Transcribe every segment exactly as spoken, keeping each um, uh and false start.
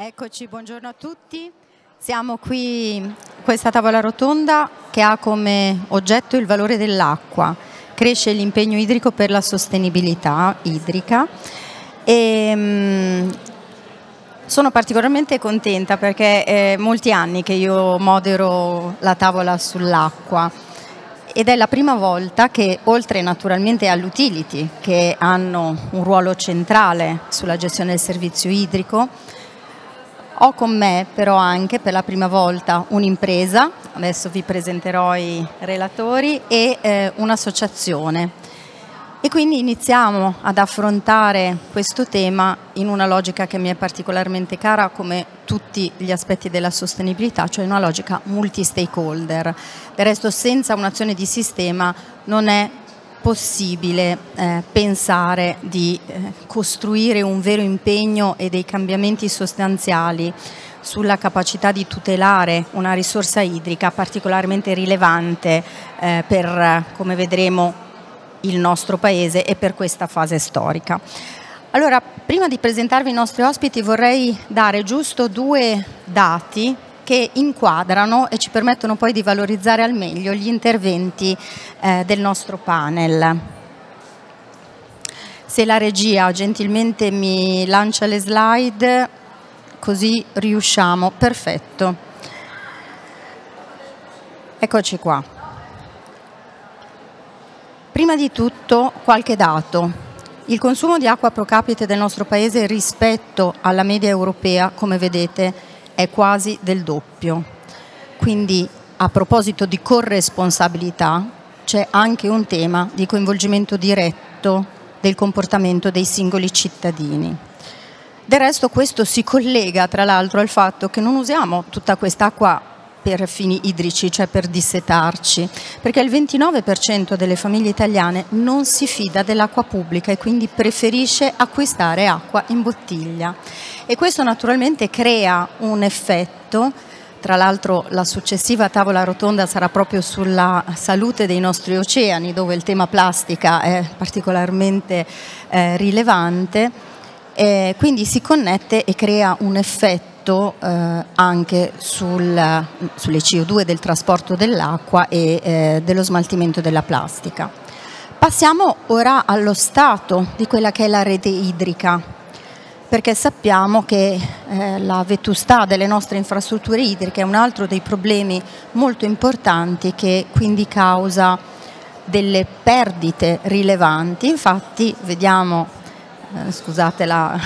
Eccoci, buongiorno a tutti. Siamo qui a questa tavola rotonda che ha come oggetto il valore dell'acqua. Cresce l'impegno idrico per la sostenibilità idrica e mh, sono particolarmente contenta perché è molti anni che io modero la tavola sull'acqua ed è la prima volta che, oltre naturalmente all'utility, che hanno un ruolo centrale sulla gestione del servizio idrico, ho con me però anche per la prima volta un'impresa, adesso vi presenterò i relatori, e eh, un'associazione. E quindi iniziamo ad affrontare questo tema in una logica che mi è particolarmente cara, come tutti gli aspetti della sostenibilità, cioè una logica multi-stakeholder. Del resto, senza un'azione di sistema non è possibile eh, pensare di eh, costruire un vero impegno e dei cambiamenti sostanziali sulla capacità di tutelare una risorsa idrica particolarmente rilevante eh, per, come vedremo, il nostro Paese e per questa fase storica. Allora, prima di presentarvi i nostri ospiti vorrei dare giusto due dati che inquadrano e ci permettono poi di valorizzare al meglio gli interventi eh, del nostro panel. Se la regia gentilmente mi lancia le slide, così riusciamo. Perfetto. Eccoci qua. Prima di tutto qualche dato. Il consumo di acqua pro capite del nostro Paese rispetto alla media europea, come vedete, è quasi del doppio. Quindi, a proposito di corresponsabilità, c'è anche un tema di coinvolgimento diretto del comportamento dei singoli cittadini. Del resto questo si collega tra l'altro al fatto che non usiamo tutta quest'acqua per fini idrici, cioè per dissetarci, perché il ventinove per cento delle famiglie italiane non si fida dell'acqua pubblica e quindi preferisce acquistare acqua in bottiglia. E questo naturalmente crea un effetto. Tra l'altro la successiva tavola rotonda sarà proprio sulla salute dei nostri oceani, dove il tema plastica è particolarmente eh, rilevante, eh, quindi si connette e crea un effetto eh, anche sul, sulle C O due del trasporto dell'acqua e eh, dello smaltimento della plastica. Passiamo ora allo stato di quella che è la rete idrica, perché sappiamo che eh, la vetustà delle nostre infrastrutture idriche è un altro dei problemi molto importanti che quindi causa delle perdite rilevanti. Infatti vediamo, eh, scusate la,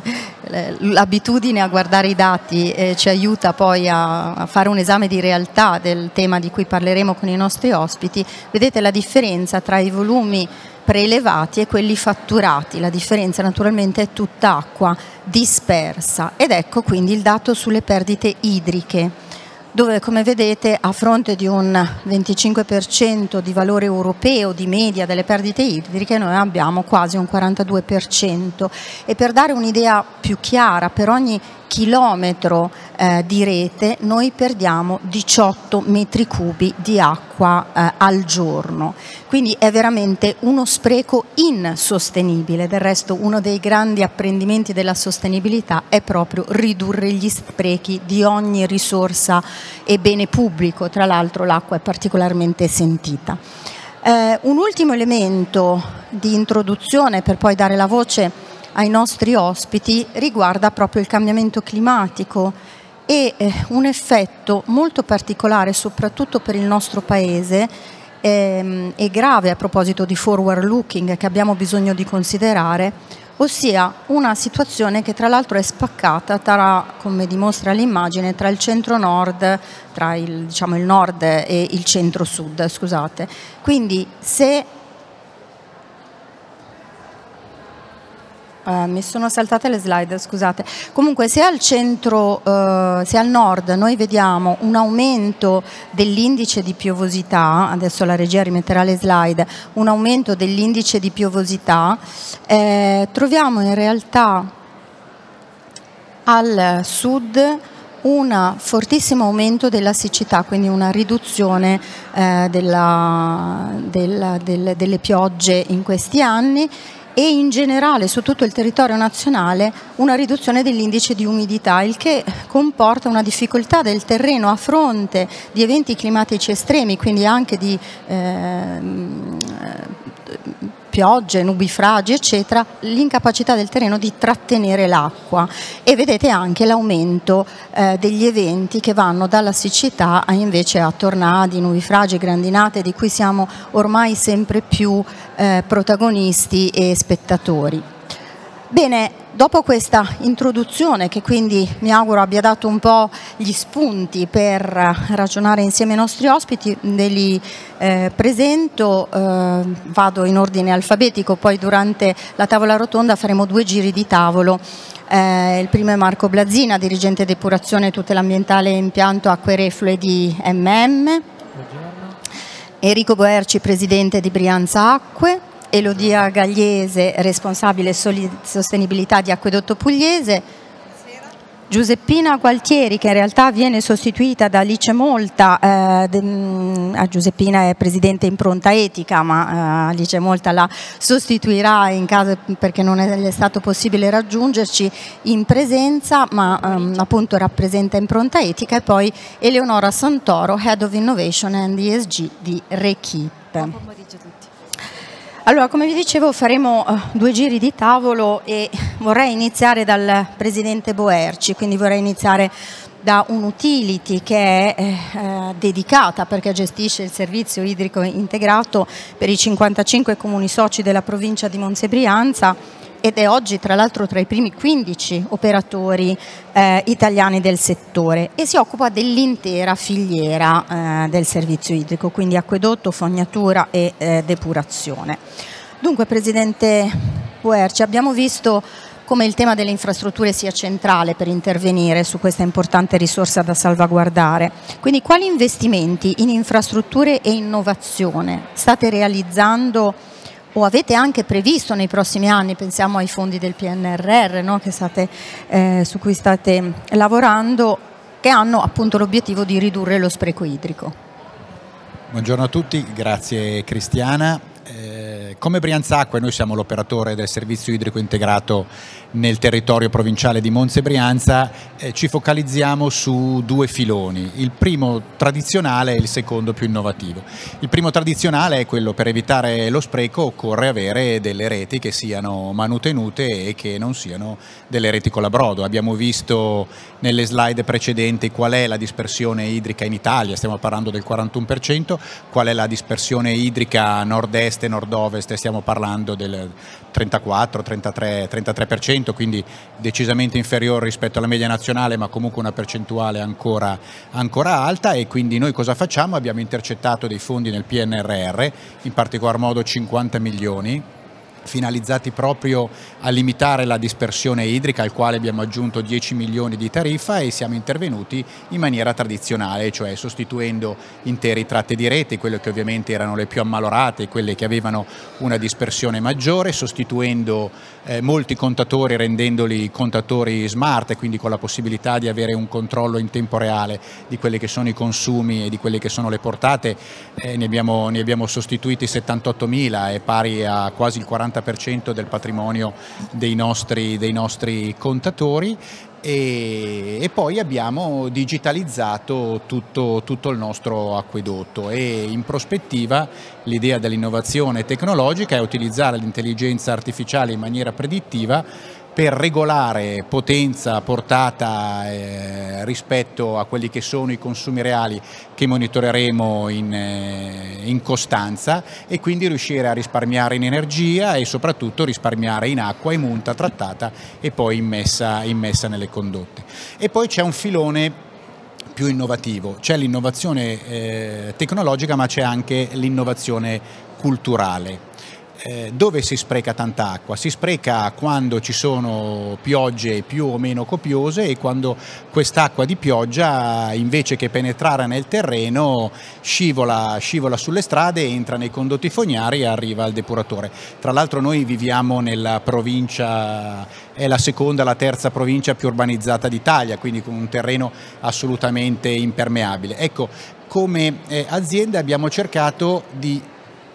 l'abitudine a guardare i dati eh, ci aiuta poi a, a fare un esame di realtà del tema di cui parleremo con i nostri ospiti. Vedete la differenza tra i volumi prelevati e quelli fatturati. La differenza naturalmente è tutta acqua dispersa ed ecco quindi il dato sulle perdite idriche, dove come vedete a fronte di un venticinque per cento di valore europeo di media delle perdite idriche noi abbiamo quasi un quarantadue per cento. E per dare un'idea più chiara, per ogni chilometro eh, di rete noi perdiamo diciotto metri cubi di acqua eh, al giorno, quindi è veramente uno spreco insostenibile. Del resto uno dei grandi apprendimenti della sostenibilità è proprio ridurre gli sprechi di ogni risorsa e bene pubblico. Tra l'altro l'acqua è particolarmente sentita. Eh, un ultimo elemento di introduzione per poi dare la voce ai nostri ospiti riguarda proprio il cambiamento climatico e eh, un effetto molto particolare soprattutto per il nostro Paese ehm, e grave a proposito di forward looking che abbiamo bisogno di considerare, ossia una situazione che tra l'altro è spaccata tra, come dimostra l'immagine, tra il centro-nord, tra il, diciamo, il nord e il centro-sud, scusate. Quindi se Uh, mi sono saltate le slide, scusate. Comunque se al centro, uh, se al nord noi vediamo un aumento dell'indice di piovosità, adesso la regia rimetterà le slide, un aumento dell'indice di piovosità, eh, troviamo in realtà al sud un fortissimo aumento della siccità, quindi una riduzione eh, della, della, delle, delle piogge in questi anni e in generale su tutto il territorio nazionale una riduzione dell'indice di umidità, il che comporta una difficoltà del terreno a fronte di eventi climatici estremi, quindi anche di eh, piogge, nubifragi eccetera, l'incapacità del terreno di trattenere l'acqua, e vedete anche l'aumento eh, degli eventi che vanno dalla siccità a invece a tornadi, nubifragi, grandinate, di cui siamo ormai sempre più eh, protagonisti e spettatori. Bene, dopo questa introduzione, che quindi mi auguro abbia dato un po' gli spunti per ragionare insieme ai nostri ospiti, ve li eh, presento, eh, vado in ordine alfabetico, poi durante la tavola rotonda faremo due giri di tavolo. Eh, il primo è Marco Blazina, dirigente depurazione e tutela ambientale e impianto acque reflue di M M. Buongiorno. Enrico Boerci, presidente di Brianza Acque. Elodia Gagliese, responsabile sostenibilità di Acquedotto Pugliese. Buonasera. Giuseppina Gualtieri, che in realtà viene sostituita da Alice Molta, eh, de, a Giuseppina è presidente Impronta Etica, ma eh, Alice Molta la sostituirà in caso, perché non è, è stato possibile raggiungerci in presenza, ma ehm, appunto rappresenta Impronta Etica. E poi Eleonora Santoro, Head of Innovation and E S G di Rekip. Buon pomeriggio a tutti. Allora, come vi dicevo, faremo uh, due giri di tavolo e vorrei iniziare dal presidente Boerci, quindi vorrei iniziare da un utility che è eh, eh, dedicata, perché gestisce il servizio idrico integrato per i cinquantacinque comuni soci della provincia di Monza e Brianza, ed è oggi tra l'altro tra i primi quindici operatori eh, italiani del settore, e si occupa dell'intera filiera eh, del servizio idrico, quindi acquedotto, fognatura e eh, depurazione. Dunque, presidente Boerci, abbiamo visto come il tema delle infrastrutture sia centrale per intervenire su questa importante risorsa da salvaguardare. Quindi quali investimenti in infrastrutture e innovazione state realizzando o avete anche previsto nei prossimi anni? Pensiamo ai fondi del P N R R, no? che state, eh, su cui state lavorando, che hanno appunto l'obiettivo di ridurre lo spreco idrico. Buongiorno a tutti, grazie Cristiana. Eh, come Brianza Acque noi siamo l'operatore del servizio idrico integrato nel territorio provinciale di Monza e Brianza. Eh, ci focalizziamo su due filoni, il primo tradizionale e il secondo più innovativo. Il primo tradizionale è quello: per evitare lo spreco occorre avere delle reti che siano manutenute e che non siano delle reti colabrodo. Abbiamo visto nelle slide precedenti qual è la dispersione idrica in Italia, stiamo parlando del quarantuno per cento, qual è la dispersione idrica nord-est e nord-ovest, stiamo parlando del trentaquattro trentatré per cento, quindi decisamente inferiore rispetto alla media nazionale, ma comunque una percentuale ancora, ancora alta. E quindi noi cosa facciamo? Abbiamo intercettato dei fondi nel P N R R, in particolar modo cinquanta milioni, finalizzati proprio a limitare la dispersione idrica, al quale abbiamo aggiunto dieci milioni di tariffa, e siamo intervenuti in maniera tradizionale, cioè sostituendo interi tratti di rete, quelle che ovviamente erano le più ammalorate, quelle che avevano una dispersione maggiore, sostituendo eh, molti contatori, rendendoli contatori smart, e quindi con la possibilità di avere un controllo in tempo reale di quelli che sono i consumi e di quelle che sono le portate. Eh, ne abbiamo, ne abbiamo sostituiti settantottomila, è pari a quasi il quaranta per cento del patrimonio dei nostri, dei nostri contatori. E, e poi abbiamo digitalizzato tutto, tutto il nostro acquedotto, e in prospettiva l'idea dell'innovazione tecnologica è utilizzare l'intelligenza artificiale in maniera predittiva per regolare potenza, portata eh, rispetto a quelli che sono i consumi reali che monitoreremo in, eh, in costanza, e quindi riuscire a risparmiare in energia e soprattutto risparmiare in acqua, in munta trattata e poi immessa, immessa nelle condotte. E poi c'è un filone più innovativo, c'è l'innovazione eh, tecnologica, ma c'è anche l'innovazione culturale. Eh, dove si spreca tanta acqua? Si spreca quando ci sono piogge più o meno copiose, e quando quest'acqua di pioggia, invece che penetrare nel terreno, scivola, scivola sulle strade, entra nei condotti fognari e arriva al depuratore. Tra l'altro noi viviamo nella provincia, è la seconda, la terza provincia più urbanizzata d'Italia, quindi con un terreno assolutamente impermeabile. Ecco, come eh, azienda abbiamo cercato di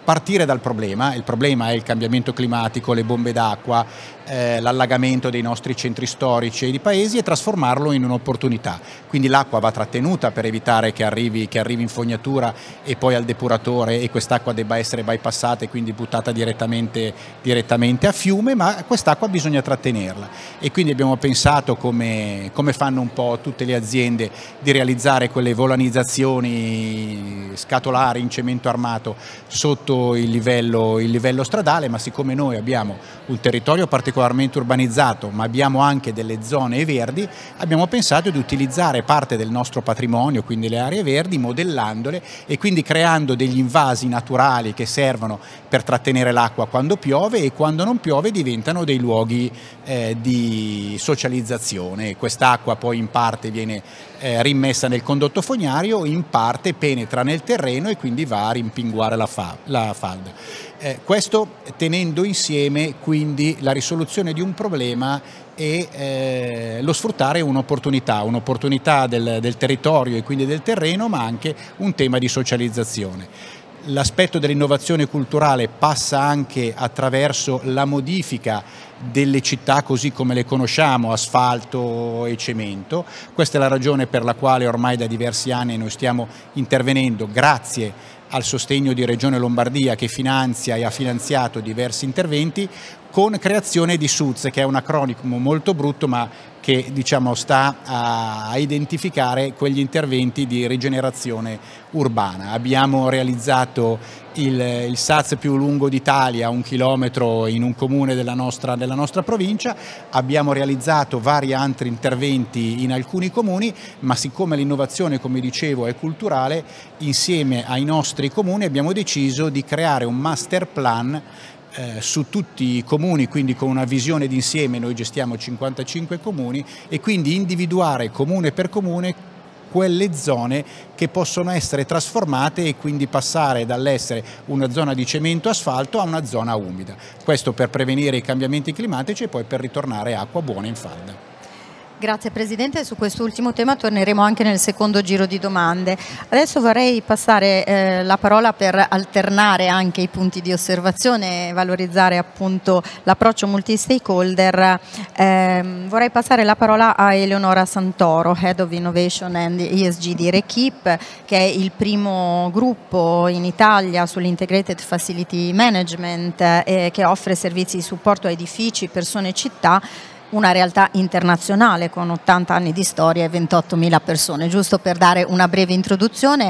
partire dal problema. Il problema è il cambiamento climatico, le bombe d'acqua, eh, l'allagamento dei nostri centri storici e di paesi, e trasformarlo in un'opportunità. Quindi l'acqua va trattenuta per evitare che arrivi, che arrivi in fognatura e poi al depuratore e quest'acqua debba essere bypassata e quindi buttata direttamente, direttamente a fiume, ma quest'acqua bisogna trattenerla. E quindi abbiamo pensato, come, come fanno un po' tutte le aziende, di realizzare quelle volanizzazioni scatolari in cemento armato sotto Il livello, il livello stradale, ma siccome noi abbiamo un territorio particolarmente urbanizzato, ma abbiamo anche delle zone verdi, abbiamo pensato di utilizzare parte del nostro patrimonio, quindi le aree verdi, modellandole e quindi creando degli invasi naturali che servono per trattenere l'acqua quando piove, e quando non piove diventano dei luoghi eh, di socializzazione. Quest'acqua poi in parte viene eh, rimessa nel condotto fognario, in parte penetra nel terreno e quindi va a rimpinguare la, fa la falda. Eh, questo tenendo insieme quindi la risoluzione di un problema e eh, lo sfruttare un'opportunità, un'opportunità del, del territorio e quindi del terreno, ma anche un tema di socializzazione. L'aspetto dell'innovazione culturale passa anche attraverso la modifica delle città così come le conosciamo, asfalto e cemento. Questa è la ragione per la quale ormai da diversi anni noi stiamo intervenendo, grazie al sostegno di Regione Lombardia, che finanzia e ha finanziato diversi interventi, con creazione di S U Z, che è un acronimo molto brutto ma che diciamo sta a, a identificare quegli interventi di rigenerazione urbana. Abbiamo realizzato il, il S A Z più lungo d'Italia, un chilometro in un comune della nostra, della nostra provincia, abbiamo realizzato vari altri interventi in alcuni comuni, ma siccome l'innovazione, come dicevo, è culturale, insieme ai nostri comuni abbiamo deciso di creare un master plan Eh, su tutti i comuni, quindi con una visione d'insieme. Noi gestiamo cinquantacinque comuni, e quindi individuare comune per comune quelle zone che possono essere trasformate e quindi passare dall'essere una zona di cemento asfalto a una zona umida. Questo per prevenire i cambiamenti climatici e poi per ritornare acqua buona in falda. Grazie Presidente, su quest'ultimo tema torneremo anche nel secondo giro di domande. Adesso vorrei passare eh, la parola per alternare anche i punti di osservazione e valorizzare appunto l'approccio multi-stakeholder. Eh, vorrei passare la parola a Eleonora Santoro, Head of Innovation and E S G di REKIP, che è il primo gruppo in Italia sull'Integrated Facility Management eh, che offre servizi di supporto a edifici, persone e città, una realtà internazionale con ottanta anni di storia e ventottomila persone. Giusto per dare una breve introduzione,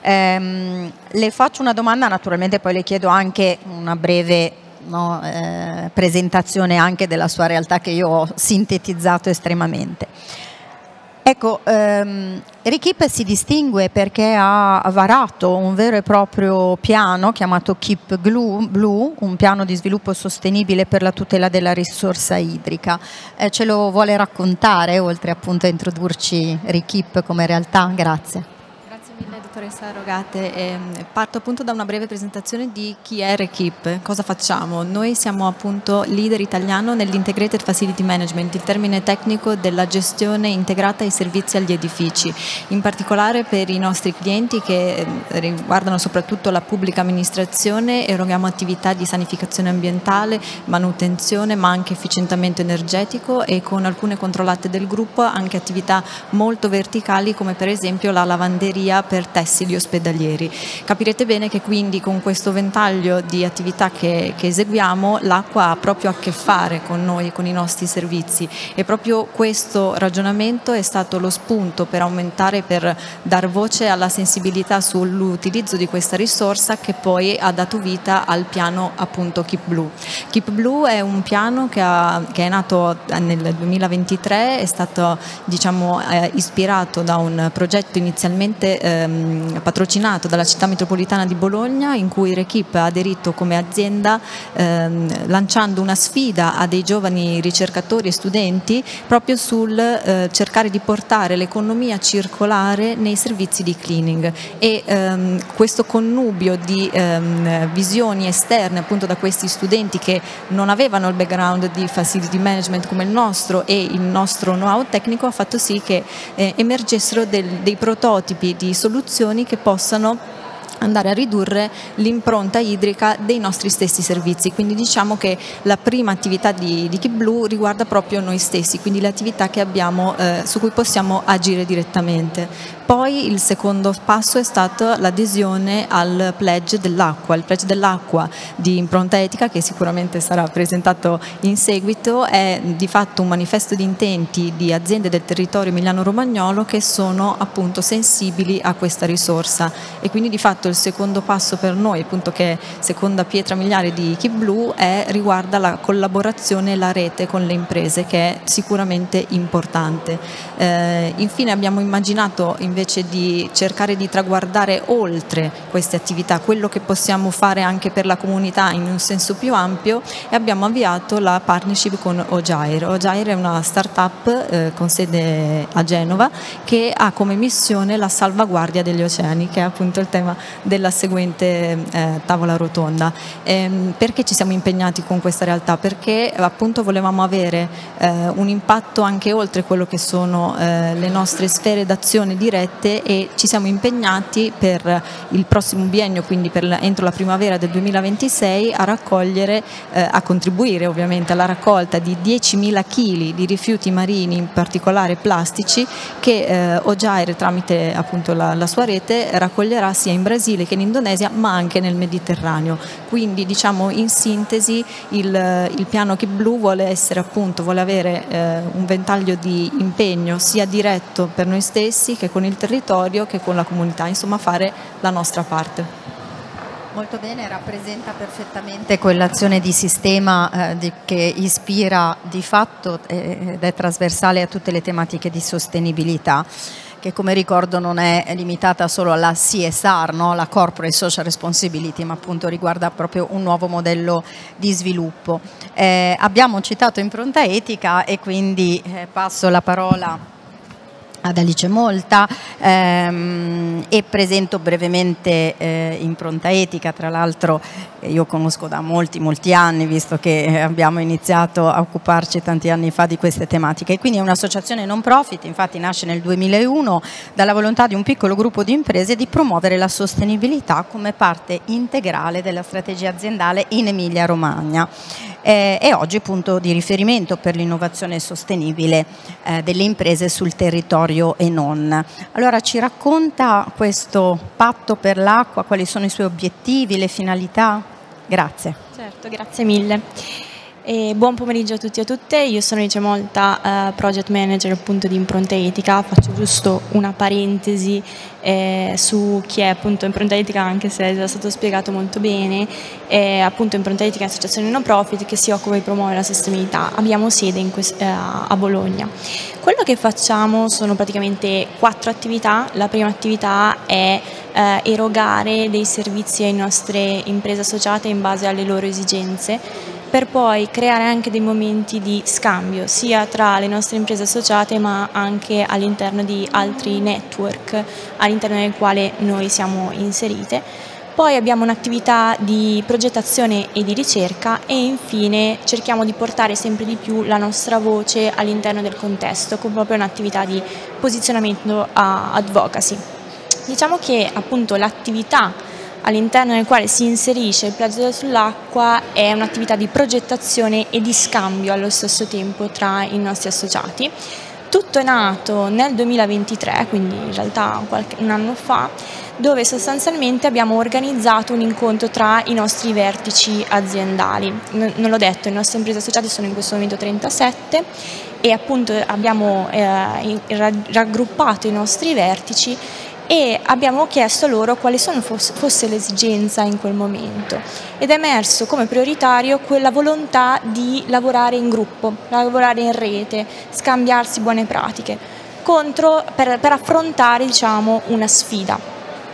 ehm, le faccio una domanda, naturalmente poi le chiedo anche una breve no, eh, presentazione anche della sua realtà, che io ho sintetizzato estremamente. Ecco, ehm, REKIP si distingue perché ha varato un vero e proprio piano chiamato Keep Blue, un piano di sviluppo sostenibile per la tutela della risorsa idrica. Eh, ce lo vuole raccontare, oltre appunto a introdurci REKIP come realtà? Grazie. Grazie mille dottoressa Rogate. Eh, parto appunto da una breve presentazione di chi è REKIP, cosa facciamo. Noi siamo appunto leader italiano nell'Integrated Facility Management, il termine tecnico della gestione integrata ai servizi agli edifici, in particolare per i nostri clienti che riguardano soprattutto la pubblica amministrazione. Eroghiamo attività di sanificazione ambientale, manutenzione, ma anche efficientamento energetico, e con alcune controllate del gruppo anche attività molto verticali, come per esempio la lavanderia per tessili ospedalieri. Capirete bene che quindi con questo ventaglio di attività che, che eseguiamo, l'acqua ha proprio a che fare con noi, con i nostri servizi, e proprio questo ragionamento è stato lo spunto per aumentare, per dar voce alla sensibilità sull'utilizzo di questa risorsa, che poi ha dato vita al piano appunto Keep Blue. Keep Blue è un piano che, ha, che è nato nel duemilaventitré, è stato diciamo eh, ispirato da un progetto inizialmente Ehm, patrocinato dalla città metropolitana di Bologna, in cui REKIP ha aderito come azienda ehm, lanciando una sfida a dei giovani ricercatori e studenti proprio sul eh, cercare di portare l'economia circolare nei servizi di cleaning, e ehm, questo connubio di ehm, visioni esterne appunto da questi studenti che non avevano il background di facility management come il nostro e il nostro know-how tecnico ha fatto sì che eh, emergessero del, dei prototipi di soluzioni che possano andare a ridurre l'impronta idrica dei nostri stessi servizi. Quindi diciamo che la prima attività di, di KeepBlue riguarda proprio noi stessi, quindi le attività che abbiamo, eh, su cui possiamo agire direttamente. Poi il secondo passo è stato l'adesione al pledge dell'acqua. Il pledge dell'acqua di impronta etica, che sicuramente sarà presentato in seguito, è di fatto un manifesto di intenti di aziende del territorio emiliano-romagnolo che sono appunto sensibili a questa risorsa, e quindi di fatto il secondo passo per noi, appunto, che è seconda pietra miliare di KeepBlue, è, riguarda la collaborazione e la rete con le imprese, che è sicuramente importante. Eh, infine abbiamo immaginato invece di cercare di traguardare oltre queste attività quello che possiamo fare anche per la comunità in un senso più ampio, e abbiamo avviato la partnership con Ojair. Ojair è una startup eh, con sede a Genova che ha come missione la salvaguardia degli oceani, che è appunto il tema della seguente eh, tavola rotonda. Ehm, perché ci siamo impegnati con questa realtà? Perché appunto volevamo avere eh, un impatto anche oltre quello che sono eh, le nostre sfere d'azione dirette, e ci siamo impegnati per il prossimo biennio, quindi per la, entro la primavera del duemilaventisei, a raccogliere, eh, a contribuire ovviamente alla raccolta di diecimila chili di rifiuti marini, in particolare plastici, che eh, Ojair tramite appunto la, la sua rete raccoglierà sia in Brasile che in Indonesia, ma anche nel Mediterraneo. Quindi diciamo in sintesi il, il piano KeepBlue vuole essere appunto, vuole avere eh, un ventaglio di impegno sia diretto per noi stessi che con il territorio che con la comunità, insomma fare la nostra parte. Molto bene, rappresenta perfettamente quell'azione di sistema eh, di, che ispira di fatto eh, ed è trasversale a tutte le tematiche di sostenibilità, che come ricordo non è limitata solo alla C S R, no? La Corporate Social Responsibility, ma appunto riguarda proprio un nuovo modello di sviluppo. Eh, abbiamo citato impronta etica e quindi eh, passo la parola ad Alice Molta ehm, e presento brevemente eh, Impronta Etica. Tra l'altro eh, io conosco da molti molti anni, visto che abbiamo iniziato a occuparci tanti anni fa di queste tematiche. Quindi è un'associazione non profit, infatti nasce nel duemilauno dalla volontà di un piccolo gruppo di imprese di promuovere la sostenibilità come parte integrale della strategia aziendale in Emilia Romagna. Eh, e oggi punto di riferimento per l'innovazione sostenibile eh, delle imprese sul territorio e non. Allora ci racconta questo patto per l'acqua, quali sono i suoi obiettivi, le finalità? Grazie. Certo, grazie mille. E buon pomeriggio a tutti e a tutte, io sono Alice Molta, eh, Project Manager appunto di Impronta Etica. Faccio giusto una parentesi eh, su chi è appunto Impronta Etica, anche se è già stato spiegato molto bene. Eh, appunto Impronta Etica è un'associazione no profit che si occupa di promuovere la sostenibilità. Abbiamo sede in eh, a Bologna. Quello che facciamo sono praticamente quattro attività. La prima attività è eh, erogare dei servizi alle nostre imprese associate in base alle loro esigenze, per poi creare anche dei momenti di scambio sia tra le nostre imprese associate ma anche all'interno di altri network all'interno del quale noi siamo inserite. Poi abbiamo un'attività di progettazione e di ricerca e infine cerchiamo di portare sempre di più la nostra voce all'interno del contesto con proprio un'attività di posizionamento a advocacy. Diciamo che appunto l'attività all'interno del quale si inserisce il pledge sull'acqua è un'attività di progettazione e di scambio allo stesso tempo tra i nostri associati. Tutto è nato nel duemilaventitré, quindi in realtà qualche, un anno fa, dove sostanzialmente abbiamo organizzato un incontro tra i nostri vertici aziendali. Non l'ho detto, le nostre imprese associate sono in questo momento trentasette e appunto abbiamo eh, raggruppato i nostri vertici e abbiamo chiesto loro quali sono fosse, fosse l'esigenza in quel momento ed è emerso come prioritario quella volontà di lavorare in gruppo, lavorare in rete, scambiarsi buone pratiche contro, per, per affrontare diciamo, una sfida.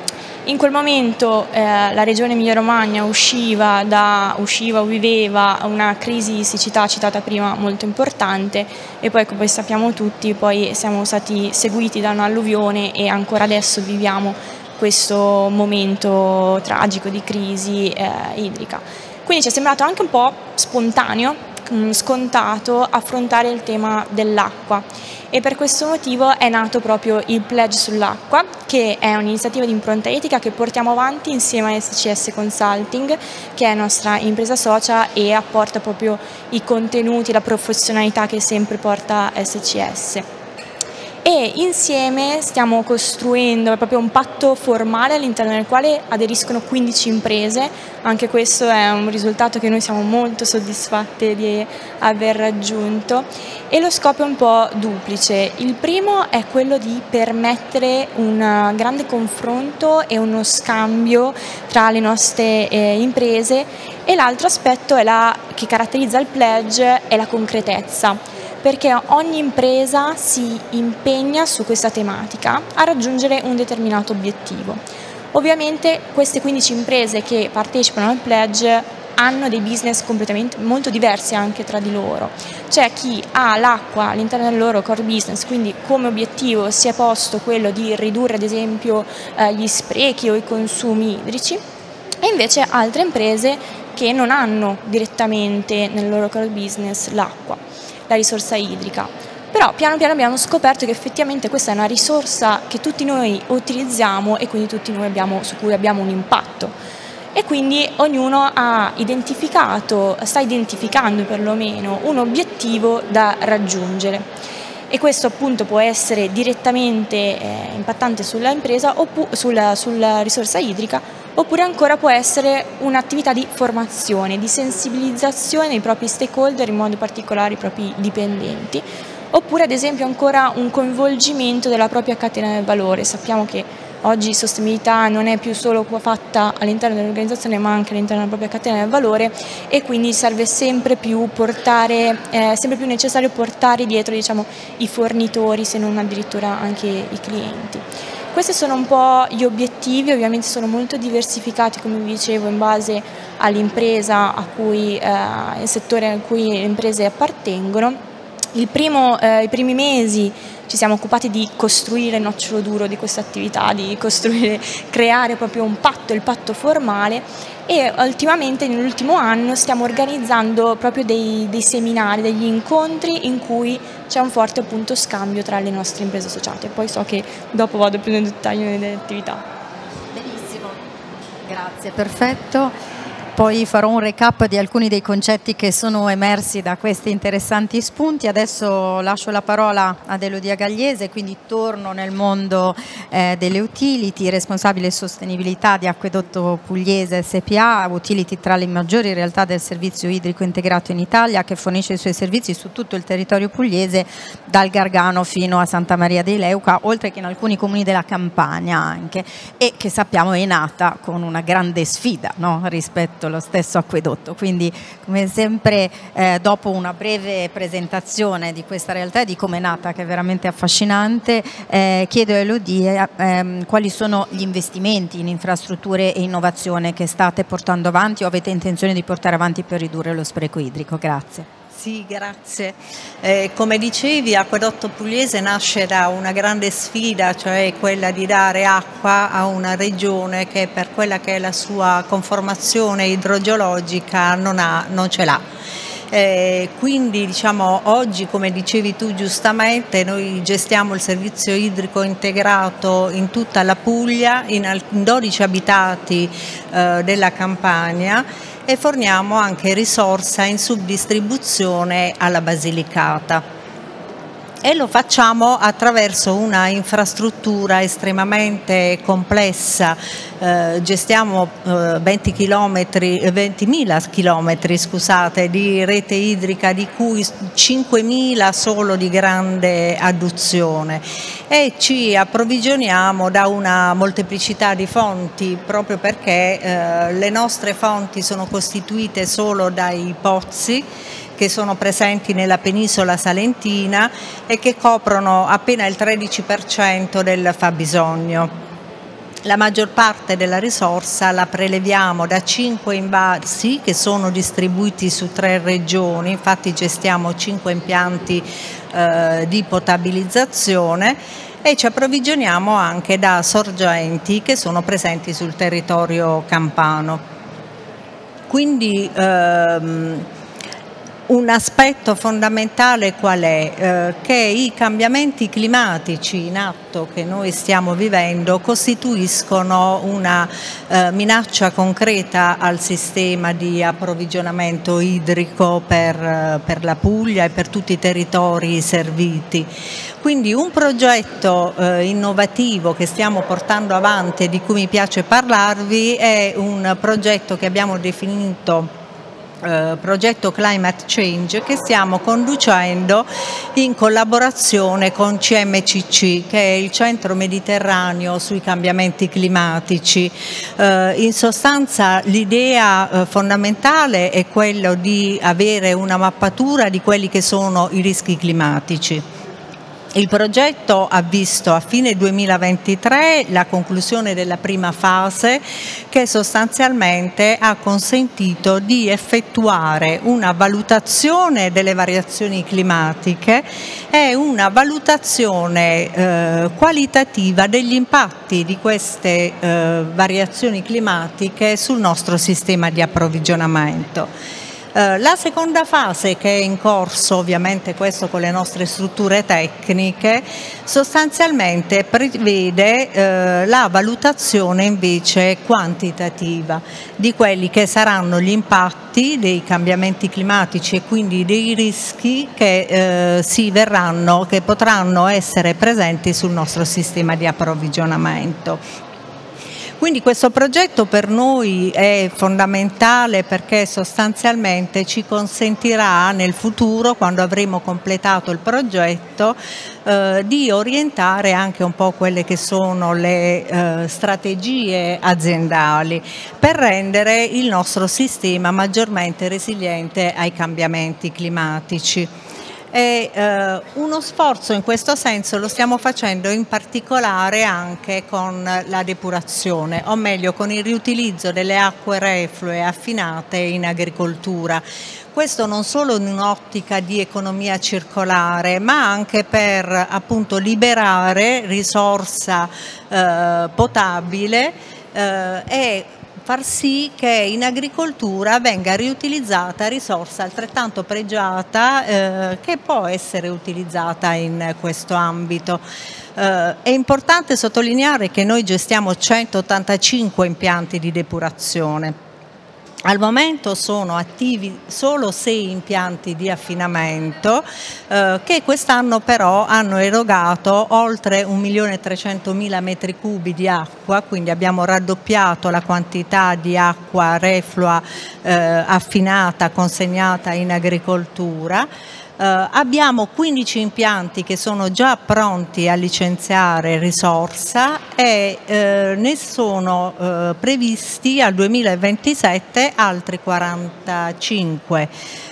In quel momento eh, la regione Emilia Romagna usciva, da, usciva o viveva una crisi di siccità citata prima molto importante e poi come sappiamo tutti poi siamo stati seguiti da un'alluvione e ancora adesso viviamo questo momento tragico di crisi eh, idrica. Quindi ci è sembrato anche un po' spontaneo scontato affrontare il tema dell'acqua e per questo motivo è nato proprio il Pledge sull'acqua, che è un'iniziativa di impronta etica che portiamo avanti insieme a S C S Consulting, che è nostra impresa socia e apporta proprio i contenuti, la professionalità che sempre porta S C S. E insieme stiamo costruendo proprio un patto formale all'interno del quale aderiscono quindici imprese, anche questo è un risultato che noi siamo molto soddisfatti di aver raggiunto e lo scopo è un po' duplice. Il primo è quello di permettere un grande confronto e uno scambio tra le nostre eh, imprese e l'altro aspetto è la, che caratterizza il pledge è la concretezza, perché ogni impresa si impegna su questa tematica a raggiungere un determinato obiettivo. Ovviamente queste quindici imprese che partecipano al pledge hanno dei business completamente molto diversi anche tra di loro. C'è chi ha l'acqua all'interno del loro core business, quindi come obiettivo si è posto quello di ridurre ad esempio eh, gli sprechi o i consumi idrici, e invece altre imprese che non hanno direttamente nel loro core business l'acqua, la risorsa idrica. Però piano piano abbiamo scoperto che effettivamente questa è una risorsa che tutti noi utilizziamo e quindi tutti noi abbiamo, su cui abbiamo un impatto. E quindi ognuno ha identificato, sta identificando perlomeno un obiettivo da raggiungere. E questo appunto può essere direttamente eh, impattante sulla impresa o sulla, sulla risorsa idrica, oppure ancora può essere un'attività di formazione, di sensibilizzazione dei propri stakeholder, in modo particolare i propri dipendenti, oppure ad esempio ancora un coinvolgimento della propria catena del valore. Sappiamo che oggi sostenibilità non è più solo fatta all'interno dell'organizzazione ma anche all'interno della propria catena del valore e quindi serve sempre più portare, eh, sempre più necessario portare dietro, diciamo, i fornitori, se non addirittura anche i clienti. Questi sono un po' gli obiettivi, ovviamente sono molto diversificati, come vi dicevo, in base all'impresa a cui, eh, il settore a cui le imprese appartengono. Il primo, eh, I primi mesi ci siamo occupati di costruire il nocciolo duro di questa attività, di costruire, creare proprio un patto, il patto formale, e ultimamente nell'ultimo anno stiamo organizzando proprio dei, dei seminari, degli incontri in cui c'è un forte appunto scambio tra le nostre imprese associate. Poi so che dopo vado più nel dettaglio delle attività. Benissimo, grazie, perfetto. Poi farò un recap di alcuni dei concetti che sono emersi da questi interessanti spunti. Adesso lascio la parola ad Elodia Gagliese, quindi torno nel mondo eh, delle utility, responsabile sostenibilità di Acquedotto Pugliese S P A, utility tra le maggiori realtà del servizio idrico integrato in Italia, che fornisce i suoi servizi su tutto il territorio pugliese, dal Gargano fino a Santa Maria dei Leuca, oltre che in alcuni comuni della Campania anche, e che sappiamo è nata con una grande sfida, no? Rispetto allo stesso acquedotto. Quindi come sempre eh, dopo una breve presentazione di questa realtà e di come è nata, che è veramente affascinante, eh, chiedo a Elodia ehm, quali sono gli investimenti in infrastrutture e innovazione che state portando avanti o avete intenzione di portare avanti per ridurre lo spreco idrico. Grazie. Sì, grazie. Eh, come dicevi, Acquedotto Pugliese nasce da una grande sfida, cioè quella di dare acqua a una regione che per quella che è la sua conformazione idrogeologica non, ha, non ce l'ha. Eh, quindi diciamo oggi, come dicevi tu giustamente, noi gestiamo il servizio idrico integrato in tutta la Puglia, in dodici abitati eh, della Campania, e forniamo anche risorsa in subdistribuzione alla Basilicata. E lo facciamo attraverso una infrastruttura estremamente complessa. Eh, gestiamo eh, ventimila chilometri scusate, di rete idrica, di cui cinquemila solo di grande adduzione, e ci approvvigioniamo da una molteplicità di fonti, proprio perché eh, le nostre fonti sono costituite solo dai pozzi che sono presenti nella penisola salentina e che coprono appena il tredici per cento del fabbisogno. La maggior parte della risorsa la preleviamo da cinque invasi che sono distribuiti su tre regioni, infatti gestiamo cinque impianti eh, di potabilizzazione, e ci approvvigioniamo anche da sorgenti che sono presenti sul territorio campano. Quindi ehm, un aspetto fondamentale qual è? Eh, che i cambiamenti climatici in atto che noi stiamo vivendo costituiscono una eh, minaccia concreta al sistema di approvvigionamento idrico per, per la Puglia e per tutti i territori serviti. Quindi un progetto eh, innovativo che stiamo portando avanti e di cui mi piace parlarvi è un progetto che abbiamo definito Uh, progetto Climate Change, che stiamo conducendo in collaborazione con C M C C, che è il Centro Mediterraneo sui cambiamenti climatici. Uh, in sostanza l'idea uh, fondamentale è quello di avere una mappatura di quelli che sono i rischi climatici. Il progetto ha visto a fine duemilaventitré la conclusione della prima fase, che sostanzialmente ha consentito di effettuare una valutazione delle variazioni climatiche e una valutazione eh, qualitativa degli impatti di queste eh, variazioni climatiche sul nostro sistema di approvvigionamento. Uh, la seconda fase, che è in corso, ovviamente questo con le nostre strutture tecniche, sostanzialmente prevede uh, la valutazione invece quantitativa di quelli che saranno gli impatti dei cambiamenti climatici e quindi dei rischi che uh, si verranno, che potranno essere presenti sul nostro sistema di approvvigionamento. Quindi questo progetto per noi è fondamentale perché sostanzialmente ci consentirà nel futuro, quando avremo completato il progetto, eh, di orientare anche un po' quelle che sono le eh, strategie aziendali per rendere il nostro sistema maggiormente resiliente ai cambiamenti climatici. E eh, uno sforzo in questo senso lo stiamo facendo in particolare anche con la depurazione, o meglio con il riutilizzo delle acque reflue affinate in agricoltura. Questo non solo in un'ottica di economia circolare, ma anche per appunto liberare risorsa eh, potabile eh, e far sì che in agricoltura venga riutilizzata risorsa altrettanto pregiata eh, che può essere utilizzata in questo ambito. Eh, è importante sottolineare che noi gestiamo centottantacinque impianti di depurazione. Al momento sono attivi solo sei impianti di affinamento eh, che quest'anno però hanno erogato oltre un milione e trecentomila metri cubi di acqua, quindi abbiamo raddoppiato la quantità di acqua reflua eh, affinata consegnata in agricoltura. Uh, abbiamo quindici impianti che sono già pronti a licenziare risorsa e uh, ne sono uh, previsti al duemilaventisette altri quarantacinque.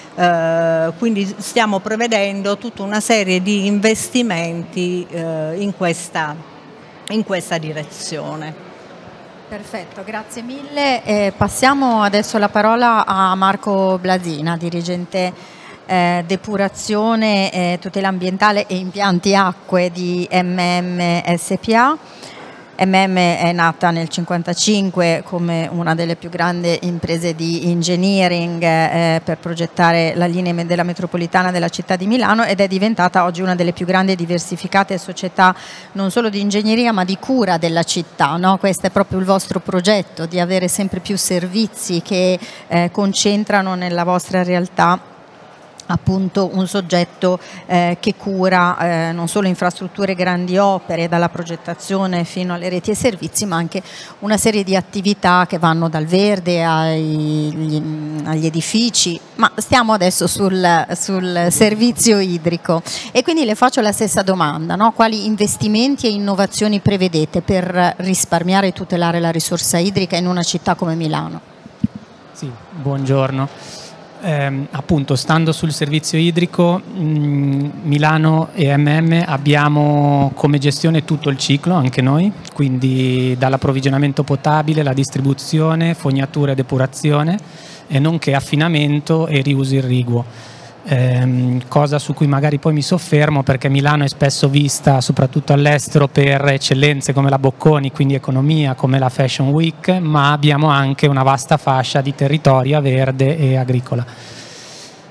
Uh, quindi stiamo prevedendo tutta una serie di investimenti uh, in questa, in questa direzione. Perfetto, grazie mille. Eh, passiamo adesso la parola a Marco Blasina, dirigente Eh, depurazione, eh, tutela ambientale e impianti acque di M M S P A. M M è nata nel cinquantacinque come una delle più grandi imprese di engineering eh, per progettare la linea della metropolitana della città di Milano ed è diventata oggi una delle più grandi e diversificate società non solo di ingegneria ma di cura della città, no? Questo è proprio il vostro progetto, di avere sempre più servizi che eh, concentrano nella vostra realtà appunto un soggetto eh, che cura eh, non solo infrastrutture, grandi opere, dalla progettazione fino alle reti e servizi, ma anche una serie di attività che vanno dal verde ai, agli edifici, ma stiamo adesso sul, sul servizio idrico e quindi le faccio la stessa domanda, no? Quali investimenti e innovazioni prevedete per risparmiare e tutelare la risorsa idrica in una città come Milano? Sì, buongiorno. Eh, appunto, stando sul servizio idrico, mh, Milano e M M abbiamo come gestione tutto il ciclo, anche noi, quindi dall'approvvigionamento potabile, la distribuzione, fognatura e depurazione, e nonché affinamento e riuso irriguo. Eh, cosa su cui magari poi mi soffermo, perché Milano è spesso vista soprattutto all'estero per eccellenze come la Bocconi, quindi economia, come la Fashion Week, ma abbiamo anche una vasta fascia di territorio verde e agricola.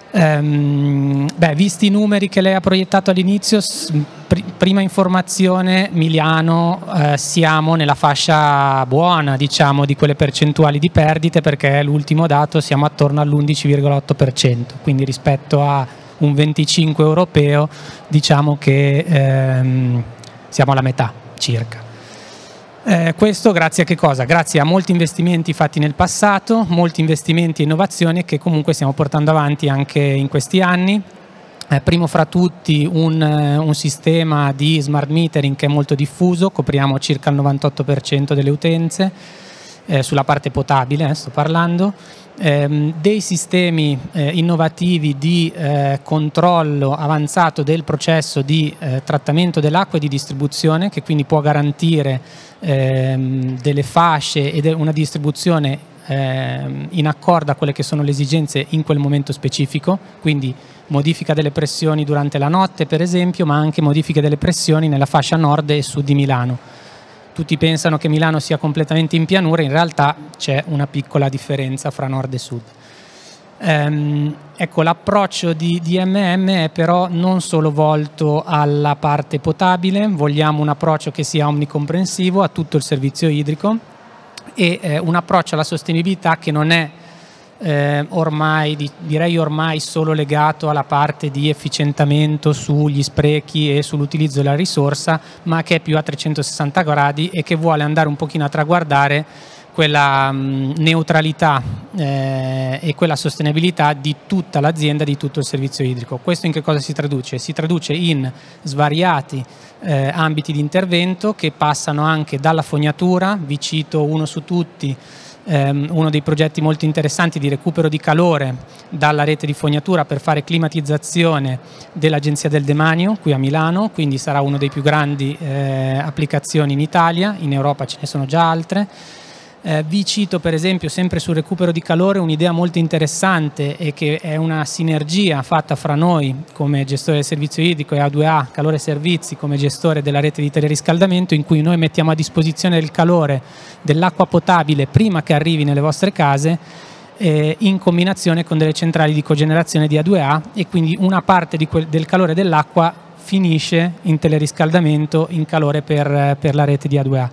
Ehm, beh, visti i numeri che lei ha proiettato all'inizio, pr prima informazione, Milano, eh, siamo nella fascia buona, diciamo, di quelle percentuali di perdite, perché l'ultimo dato siamo attorno all'undici virgola otto per cento, quindi rispetto a un venticinque europeo diciamo che ehm, siamo alla metà circa. Eh, questo grazie a che cosa? Grazie a molti investimenti fatti nel passato, molti investimenti e innovazioni che comunque stiamo portando avanti anche in questi anni. Eh, primo fra tutti un, un sistema di smart metering che è molto diffuso, copriamo circa il novantotto per cento delle utenze, eh, sulla parte potabile eh, sto parlando. Eh, dei sistemi eh, innovativi di eh, controllo avanzato del processo di eh, trattamento dell'acqua e di distribuzione, che quindi può garantire eh, delle fasce e una distribuzione eh, in accordo a quelle che sono le esigenze in quel momento specifico, quindi modifica delle pressioni durante la notte per esempio, ma anche modifiche delle pressioni nella fascia nord e sud di Milano. Tutti pensano che Milano sia completamente in pianura, in realtà c'è una piccola differenza fra nord e sud. Ehm, ecco, l'approccio di, di M M è però non solo volto alla parte potabile, vogliamo un approccio che sia omnicomprensivo a tutto il servizio idrico e eh, un approccio alla sostenibilità che non è Eh, ormai, di, direi ormai solo legato alla parte di efficientamento sugli sprechi e sull'utilizzo della risorsa, ma che è più a trecentosessanta gradi e che vuole andare un pochino a traguardare quella mh, neutralità eh, e quella sostenibilità di tutta l'azienda, di tutto il servizio idrico. Questo in che cosa si traduce? Si traduce in svariati eh, ambiti di intervento che passano anche dalla fognatura, vi cito uno su tutti, uno dei progetti molto interessanti di recupero di calore dalla rete di fognatura per fare climatizzazione dell'Agenzia del Demanio qui a Milano, quindi sarà uno dei più grandi eh, applicazioni in Italia, in Europa ce ne sono già altre. Eh, vi cito per esempio sempre sul recupero di calore un'idea molto interessante e che è una sinergia fatta fra noi come gestore del servizio idrico e A due A Calore Servizi come gestore della rete di teleriscaldamento, in cui noi mettiamo a disposizione del calore, dell'acqua potabile prima che arrivi nelle vostre case eh, in combinazione con delle centrali di cogenerazione di A due A, e quindi una parte di quel, del calore dell'acqua finisce in teleriscaldamento in calore per, per la rete di A due A.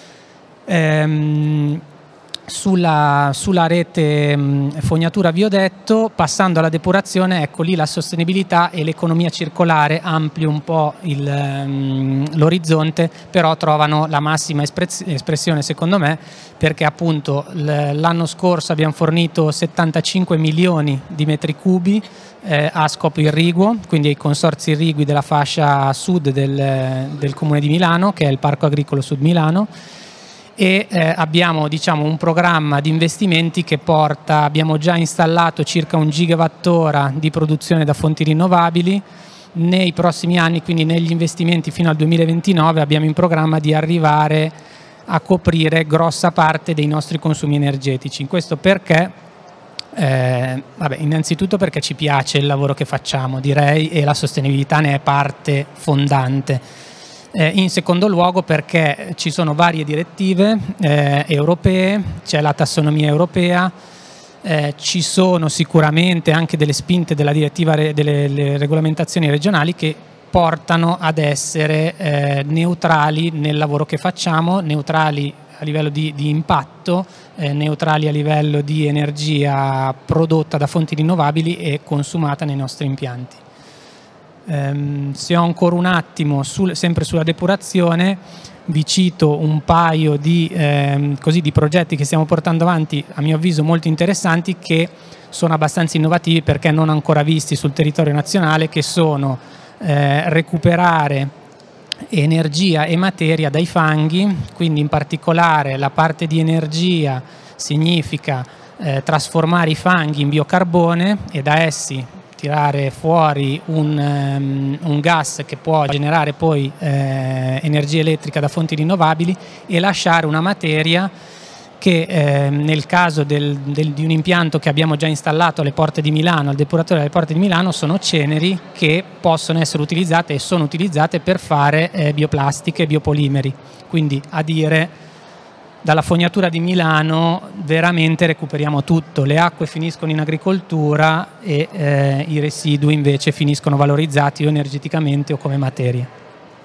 Ehm, sulla, sulla rete mh, fognatura vi ho detto, passando alla depurazione, ecco lì la sostenibilità e l'economia circolare ampli un po' l'orizzonte, però trovano la massima espressione secondo me, perché appunto l'anno scorso abbiamo fornito settantacinque milioni di metri cubi eh, a scopo irriguo, quindi ai consorzi irrigui della fascia sud del, del comune di Milano, che è il Parco Agricolo Sud Milano. E eh, abbiamo diciamo un programma di investimenti che porta, abbiamo già installato circa un gigawattora di produzione da fonti rinnovabili. Nei prossimi anni, quindi negli investimenti fino al duemilaventinove, abbiamo in programma di arrivare a coprire grossa parte dei nostri consumi energetici. Questo perché? Eh, vabbè, innanzitutto perché ci piace il lavoro che facciamo, direi, e la sostenibilità ne è parte fondante. Eh, in secondo luogo perché ci sono varie direttive eh, europee, c'è la tassonomia europea, eh, ci sono sicuramente anche delle spinte della direttiva, re, delle regolamentazioni regionali che portano ad essere eh, neutrali nel lavoro che facciamo, neutrali a livello di, di impatto, eh, neutrali a livello di energia prodotta da fonti rinnovabili e consumata nei nostri impianti. Um, se ho ancora un attimo sul, sempre sulla depurazione, vi cito un paio di, ehm, così, di progetti che stiamo portando avanti, a mio avviso molto interessanti, che sono abbastanza innovativi perché non ancora visti sul territorio nazionale, che sono eh, recuperare energia e materia dai fanghi, quindi in particolare la parte di energia significa eh, trasformare i fanghi in biocarbone e da essi tirare fuori un, um, un gas che può generare poi eh, energia elettrica da fonti rinnovabili e lasciare una materia che eh, nel caso del, del, di un impianto che abbiamo già installato alle porte di Milano, al depuratore alle porte di Milano, sono ceneri che possono essere utilizzate e sono utilizzate per fare eh, bioplastiche e biopolimeri. Quindi a dire dalla fognatura di Milano veramente recuperiamo tutto, le acque finiscono in agricoltura e eh, i residui invece finiscono valorizzati o energeticamente o come materie.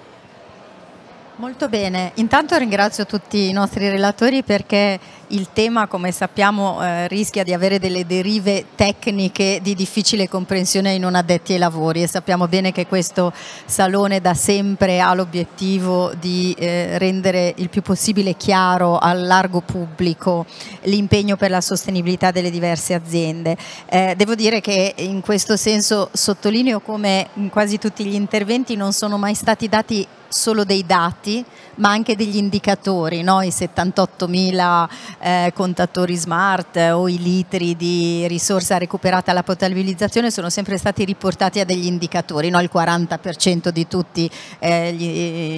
Molto bene, intanto ringrazio tutti i nostri relatori perché il tema, come sappiamo, eh, rischia di avere delle derive tecniche di difficile comprensione ai non addetti ai lavori, e sappiamo bene che questo salone da sempre ha l'obiettivo di eh, rendere il più possibile chiaro al largo pubblico l'impegno per la sostenibilità delle diverse aziende. Eh, devo dire che in questo senso sottolineo come in quasi tutti gli interventi non sono mai stati dati solo dei dati, ma anche degli indicatori, no? I settantottomila eh, contatori smart o i litri di risorsa recuperata alla potabilizzazione sono sempre stati riportati a degli indicatori, no? Il quaranta per cento di tutti eh, gli,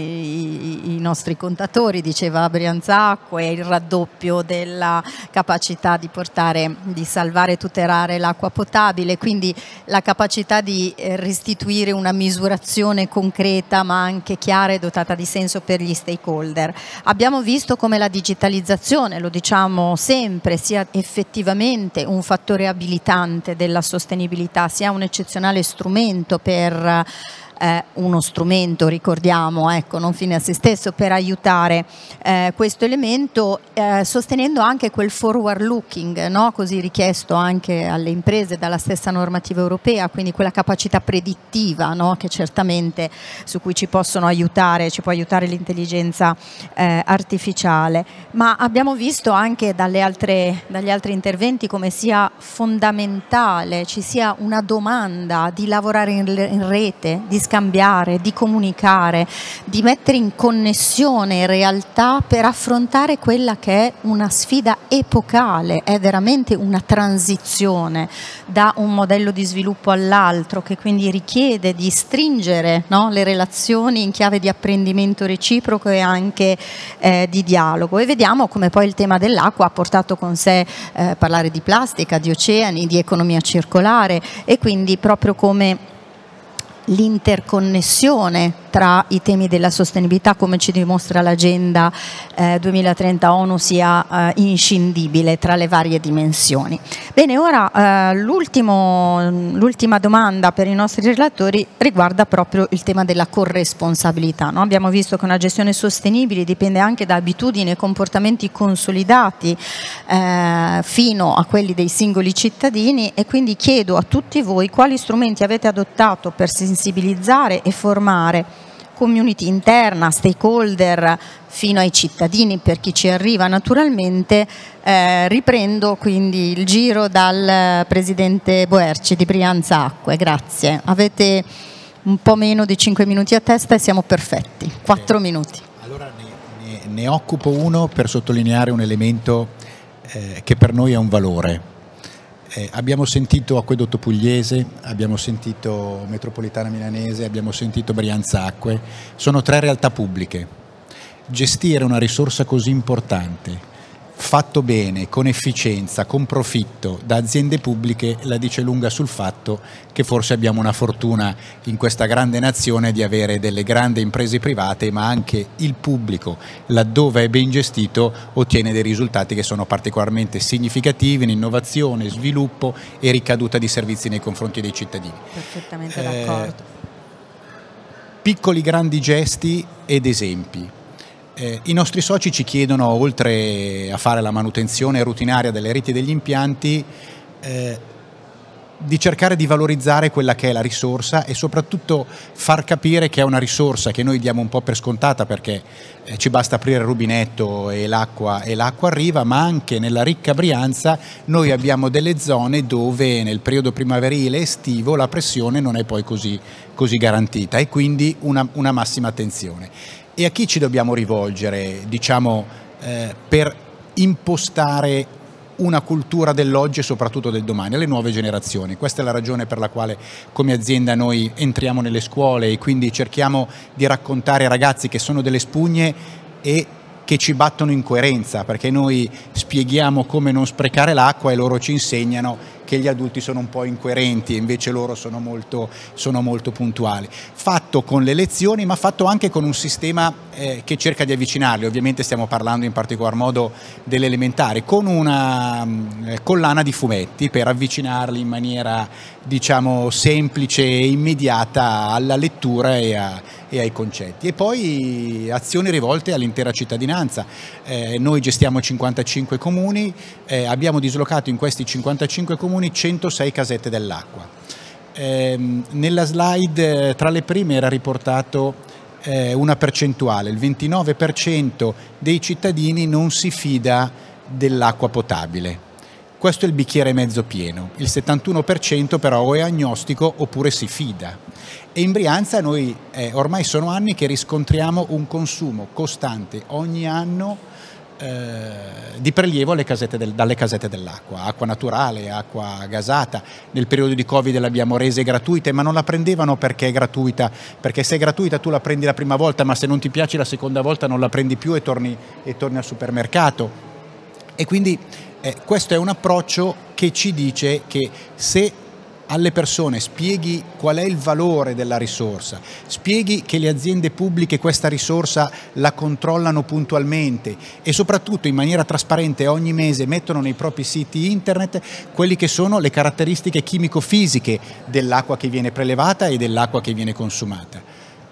i, i nostri contatori, diceva Brianza Acque, il raddoppio della capacità di portare, di salvare e tutelare l'acqua potabile, quindi la capacità di eh, restituire una misurazione concreta ma anche chiara e dotata di senso per gli stakeholder. Abbiamo visto come la digitalizzazione, lo diciamo sempre, sia effettivamente un fattore abilitante della sostenibilità, sia un eccezionale strumento per Eh, uno strumento, ricordiamo, ecco, non fine a se stesso, per aiutare eh, questo elemento, eh, sostenendo anche quel forward looking, no? Così richiesto anche alle imprese dalla stessa normativa europea, quindi quella capacità predittiva, no? Che certamente su cui ci possono aiutare, ci può aiutare l'intelligenza eh, artificiale, ma abbiamo visto anche dalle altre, dagli altri interventi come sia fondamentale ci sia una domanda di lavorare in, in rete, di scambiare, di comunicare, di mettere in connessione in realtà per affrontare quella che è una sfida epocale, è veramente una transizione da un modello di sviluppo all'altro che quindi richiede di stringere, no, le relazioni in chiave di apprendimento reciproco e anche eh, di dialogo, e vediamo come poi il tema dell'acqua ha portato con sé eh, parlare di plastica, di oceani, di economia circolare, e quindi proprio come l'interconnessione tra i temi della sostenibilità, come ci dimostra l'agenda eh, duemilatrenta ONU, sia eh, inscindibile tra le varie dimensioni. Bene, ora eh, l'ultima domanda per i nostri relatori riguarda proprio il tema della corresponsabilità, no? Abbiamo visto che una gestione sostenibile dipende anche da abitudini e comportamenti consolidati eh, fino a quelli dei singoli cittadini, e quindi chiedo a tutti voi quali strumenti avete adottato per sensibilizzare e formare community interna, stakeholder, fino ai cittadini, per chi ci arriva naturalmente. Eh, riprendo quindi il giro dal Presidente Boerci di Brianza Acque. Grazie. Avete un po' meno di cinque minuti a testa e siamo perfetti. quattro minuti. Allora ne, ne, ne occupo uno per sottolineare un elemento eh, che per noi è un valore. Eh, abbiamo sentito Acquedotto Pugliese, abbiamo sentito Metropolitana Milanese, abbiamo sentito Brianza Acque, sono tre realtà pubbliche. Gestire una risorsa così importante, fatto bene, con efficienza, con profitto, da aziende pubbliche, la dice lunga sul fatto che forse abbiamo una fortuna in questa grande nazione di avere delle grandi imprese private, ma anche il pubblico, laddove è ben gestito, ottiene dei risultati che sono particolarmente significativi in innovazione, sviluppo e ricaduta di servizi nei confronti dei cittadini. Perfettamente eh, d'accordo. Piccoli grandi gesti ed esempi. Eh, I nostri soci ci chiedono, oltre a fare la manutenzione rutinaria delle reti e degli impianti, eh, di cercare di valorizzare quella che è la risorsa e soprattutto far capire che è una risorsa che noi diamo un po' per scontata, perché eh, ci basta aprire il rubinetto e l'acqua e l'acqua arriva, ma anche nella ricca Brianza noi abbiamo delle zone dove nel periodo primaverile e estivo la pressione non è poi così, così garantita, e quindi una, una massima attenzione. E a chi ci dobbiamo rivolgere, diciamo, eh, per impostare una cultura dell'oggi e soprattutto del domani, alle nuove generazioni? Questa è la ragione per la quale come azienda noi entriamo nelle scuole e quindi cerchiamo di raccontare ai ragazzi che sono delle spugne e che ci battono in coerenza, perché noi spieghiamo come non sprecare l'acqua e loro ci insegnano che gli adulti sono un po' incoerenti e invece loro sono molto, sono molto puntuali. Fatto con le lezioni, ma fatto anche con un sistema eh, che cerca di avvicinarli. Ovviamente stiamo parlando in particolar modo delle elementari, con una eh, collana di fumetti per avvicinarli in maniera, diciamo, semplice e immediata alla lettura e, a, e ai concetti. E poi azioni rivolte all'intera cittadinanza. Eh, noi gestiamo cinquantacinque comuni, eh, abbiamo dislocato in questi cinquantacinque comuni centosei casette dell'acqua. Eh, nella slide eh, tra le prime era riportato eh, una percentuale, il ventinove per cento dei cittadini non si fida dell'acqua potabile. Questo è il bicchiere mezzo pieno, il settantuno per cento però o è agnostico oppure si fida. E in Brianza noi eh, ormai sono anni che riscontriamo un consumo costante ogni anno eh, di prelievo alle casette del, dalle casette dell'acqua, acqua naturale, acqua gasata. Nel periodo di Covid l'abbiamo rese gratuite, ma non la prendevano perché è gratuita, perché se è gratuita tu la prendi la prima volta, ma se non ti piace la seconda volta non la prendi più e torni, e torni al supermercato. E quindi Eh, questo è un approccio che ci dice che se alle persone spieghi qual è il valore della risorsa, spieghi che le aziende pubbliche questa risorsa la controllano puntualmente e soprattutto in maniera trasparente ogni mese mettono nei propri siti internet quelli che sono le caratteristiche chimico-fisiche dell'acqua che viene prelevata e dell'acqua che viene consumata.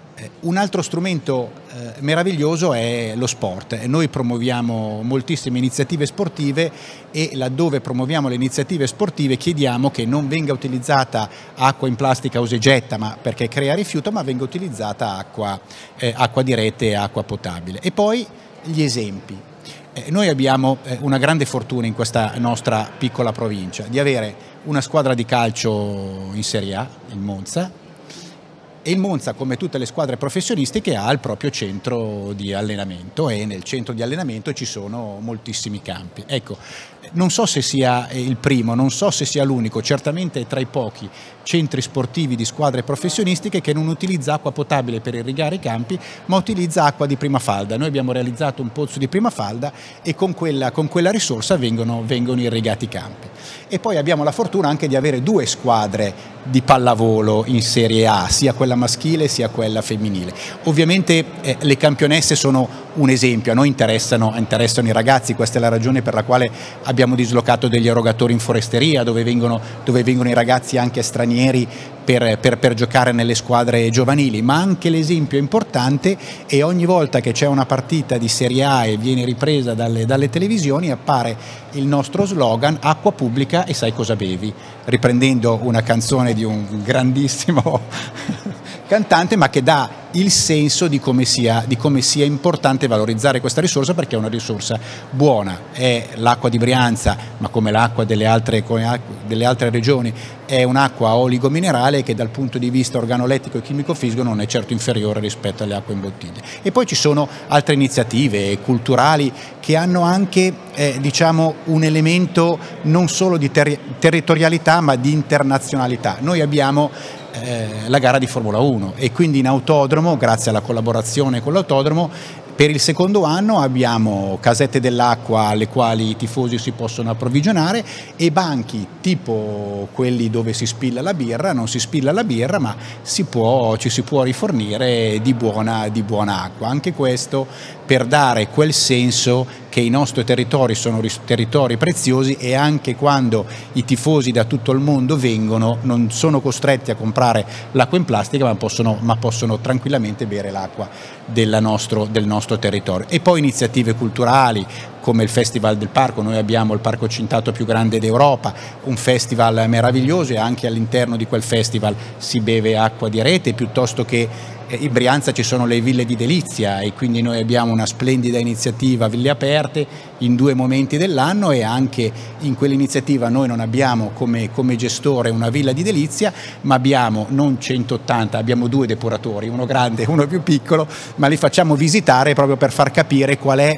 Un altro strumento eh, meraviglioso è lo sport. Noi promuoviamo moltissime iniziative sportive e laddove promuoviamo le iniziative sportive chiediamo che non venga utilizzata acqua in plastica usa e getta, ma perché crea rifiuto, ma venga utilizzata acqua, eh, acqua di rete e acqua potabile. E poi gli esempi. Eh, noi abbiamo eh, una grande fortuna in questa nostra piccola provincia di avere una squadra di calcio in Serie A, il Monza, e il Monza, come tutte le squadre professionistiche, ha il proprio centro di allenamento e nel centro di allenamento ci sono moltissimi campi. Ecco, non so se sia il primo, non so se sia l'unico, certamente è tra i pochi centri sportivi di squadre professionistiche che non utilizza acqua potabile per irrigare i campi, ma utilizza acqua di prima falda. Noi abbiamo realizzato un pozzo di prima falda e con quella, con quella risorsa vengono, vengono irrigati i campi. E poi abbiamo la fortuna anche di avere due squadre di pallavolo in Serie A, sia quella maschile sia quella femminile. Ovviamente eh, le campionesse sono un esempio, a noi interessano, interessano i ragazzi, questa è la ragione per la quale abbiamo dislocato degli erogatori in foresteria dove vengono, dove vengono i ragazzi anche stranieri per, per, per giocare nelle squadre giovanili, ma anche l'esempio è importante e ogni volta che c'è una partita di Serie A e viene ripresa dalle, dalle televisioni appare il nostro slogan acqua pubblica e sai cosa bevi, riprendendo una canzone di un grandissimo cantante, ma che dà il senso di come sia, di come sia importante valorizzare questa risorsa, perché è una risorsa buona. È l'acqua di Brianza, ma come l'acqua delle altre, delle altre regioni, è un'acqua oligominerale che dal punto di vista organolettico e chimico-fisico non è certo inferiore rispetto alle acque in bottiglia. E poi ci sono altre iniziative culturali che hanno anche eh, diciamo, un elemento non solo di ter territorialità ma di internazionalità. Noi abbiamo eh, la gara di Formula uno e quindi in autodromo, grazie alla collaborazione con l'autodromo, per il secondo anno abbiamo casette dell'acqua alle quali i tifosi si possono approvvigionare e banchi tipo quelli dove si spilla la birra, non si spilla la birra ma si può, ci si può rifornire di buona, di buona acqua. Anche questo per dare quel senso che i nostri territori sono territori preziosi e anche quando i tifosi da tutto il mondo vengono non sono costretti a comprare l'acqua in plastica ma possono, ma possono tranquillamente bere l'acqua del nostro, del nostro territorio. E poi iniziative culturali come il Festival del Parco. Noi abbiamo il parco cintato più grande d'Europa, un festival meraviglioso e anche all'interno di quel festival si beve acqua di rete, piuttosto che in Brianza ci sono le ville di delizia e quindi noi abbiamo una splendida iniziativa Ville Aperte in due momenti dell'anno e anche in quell'iniziativa noi non abbiamo come, come gestore una villa di delizia ma abbiamo non centottanta, abbiamo due depuratori, uno grande e uno più piccolo, ma li facciamo visitare proprio per far capire qual è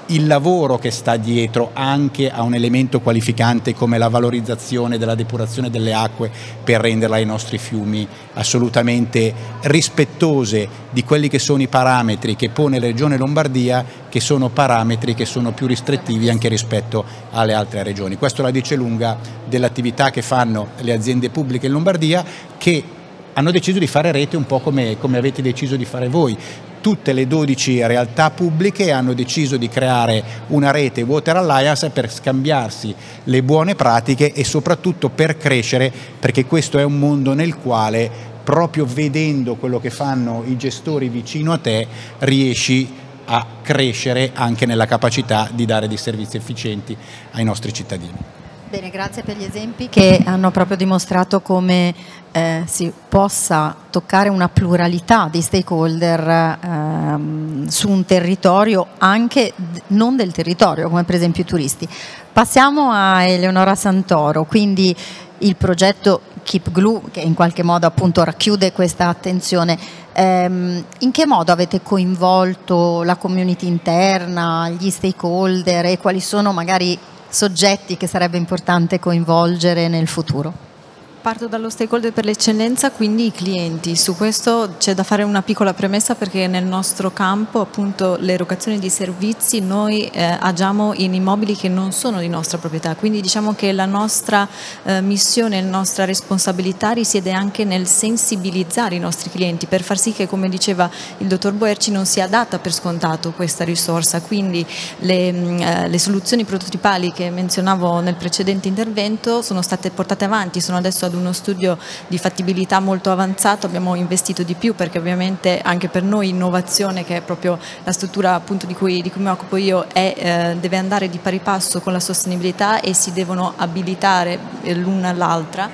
il lavoro che sta dietro anche a un elemento qualificante come la valorizzazione della depurazione delle acque per renderla ai nostri fiumi assolutamente rispettose di quelli che sono i parametri che pone la Regione Lombardia, che sono parametri che sono più restrittivi anche rispetto alle altre regioni. Questo la dice lunga dell'attività che fanno le aziende pubbliche in Lombardia, che hanno deciso di fare rete un po' come, come avete deciso di fare voi. Tutte le dodici realtà pubbliche hanno deciso di creare una rete Water Alliance per scambiarsi le buone pratiche e soprattutto per crescere, perché questo è un mondo nel quale, proprio vedendo quello che fanno i gestori vicino a te, riesci a crescere anche nella capacità di dare dei servizi efficienti ai nostri cittadini. Bene, grazie per gli esempi che hanno proprio dimostrato come eh, si possa toccare una pluralità di stakeholder ehm, su un territorio, anche non del territorio, come per esempio i turisti. Passiamo a Eleonora Santoro, quindi il progetto Keep Glue, che in qualche modo appunto racchiude questa attenzione. Ehm, in che modo avete coinvolto la community interna, gli stakeholder, e quali sono magari soggetti che sarebbe importante coinvolgere nel futuro? Parto dallo stakeholder per l'eccellenza, quindi i clienti. Su questo c'è da fare una piccola premessa, perché nel nostro campo, appunto, l'erogazione di servizi, noi eh, agiamo in immobili che non sono di nostra proprietà, quindi diciamo che la nostra eh, missione, la nostra responsabilità risiede anche nel sensibilizzare i nostri clienti per far sì che, come diceva il dottor Boerci, non sia data per scontato questa risorsa. Quindi le, eh, le soluzioni prototipali che menzionavo nel precedente intervento sono state portate avanti, sono adesso ad uno studio di fattibilità molto avanzato. Abbiamo investito di più perché ovviamente anche per noi innovazione, che è proprio la struttura appunto di cui, di cui mi occupo io, è, eh, deve andare di pari passo con la sostenibilità e si devono abilitare l'una all'altra,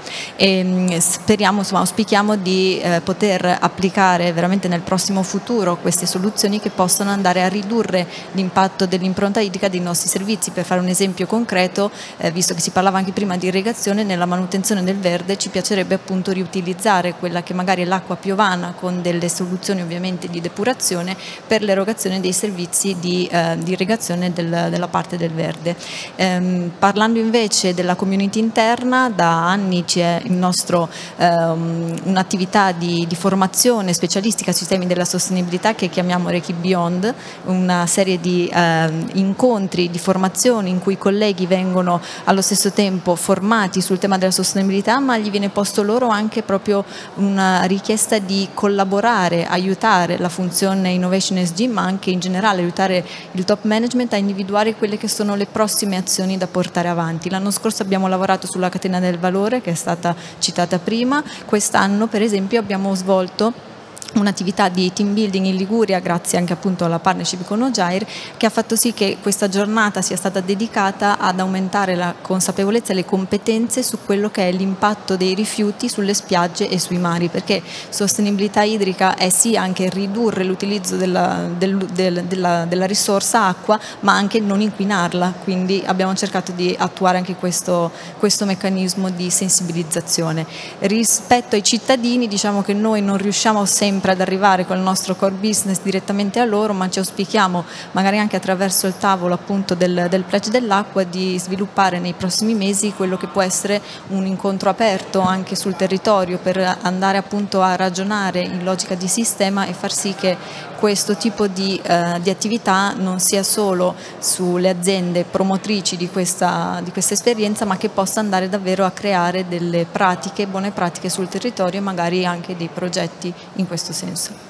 e speriamo, insomma, auspichiamo di eh, poter applicare veramente nel prossimo futuro queste soluzioni che possano andare a ridurre l'impatto dell'impronta idrica dei nostri servizi. Per fare un esempio concreto, eh, visto che si parlava anche prima di irrigazione, nella manutenzione del verde ci piacerebbe appunto riutilizzare quella che magari è l'acqua piovana, con delle soluzioni ovviamente di depurazione, per l'erogazione dei servizi di, eh, di irrigazione del, della parte del verde. Ehm, parlando invece della community interna, da anni c'è il nostro ehm, un'attività di, di formazione specialistica sui temi della sostenibilità che chiamiamo Reiki Beyond, una serie di ehm, incontri, di formazioni in cui i colleghi vengono allo stesso tempo formati sul tema della sostenibilità, ma gli viene posto loro anche proprio una richiesta di collaborare, aiutare la funzione Innovation S G, ma anche in generale aiutare il top management a individuare quelle che sono le prossime azioni da portare avanti. L'anno scorso abbiamo lavorato sulla catena del valore, che è stata citata prima. Quest'anno per esempio abbiamo svolto un'attività di team building in Liguria, grazie anche appunto alla partnership con Ojair, che ha fatto sì che questa giornata sia stata dedicata ad aumentare la consapevolezza e le competenze su quello che è l'impatto dei rifiuti sulle spiagge e sui mari, perché sostenibilità idrica è sì anche ridurre l'utilizzo della, del, del, della, della risorsa acqua, ma anche non inquinarla. Quindi abbiamo cercato di attuare anche questo, questo meccanismo di sensibilizzazione. Rispetto ai cittadini, diciamo che noi non riusciamo sempre ad arrivare con il nostro core business direttamente a loro, ma ci auspichiamo, magari anche attraverso il tavolo appunto del, del pledge dell'acqua, di sviluppare nei prossimi mesi quello che può essere un incontro aperto anche sul territorio, per andare appunto a ragionare in logica di sistema e far sì che questo tipo di, eh, di attività non sia solo sulle aziende promotrici di questa, di questa esperienza, ma che possa andare davvero a creare delle pratiche, buone pratiche sul territorio, e magari anche dei progetti in questo senso.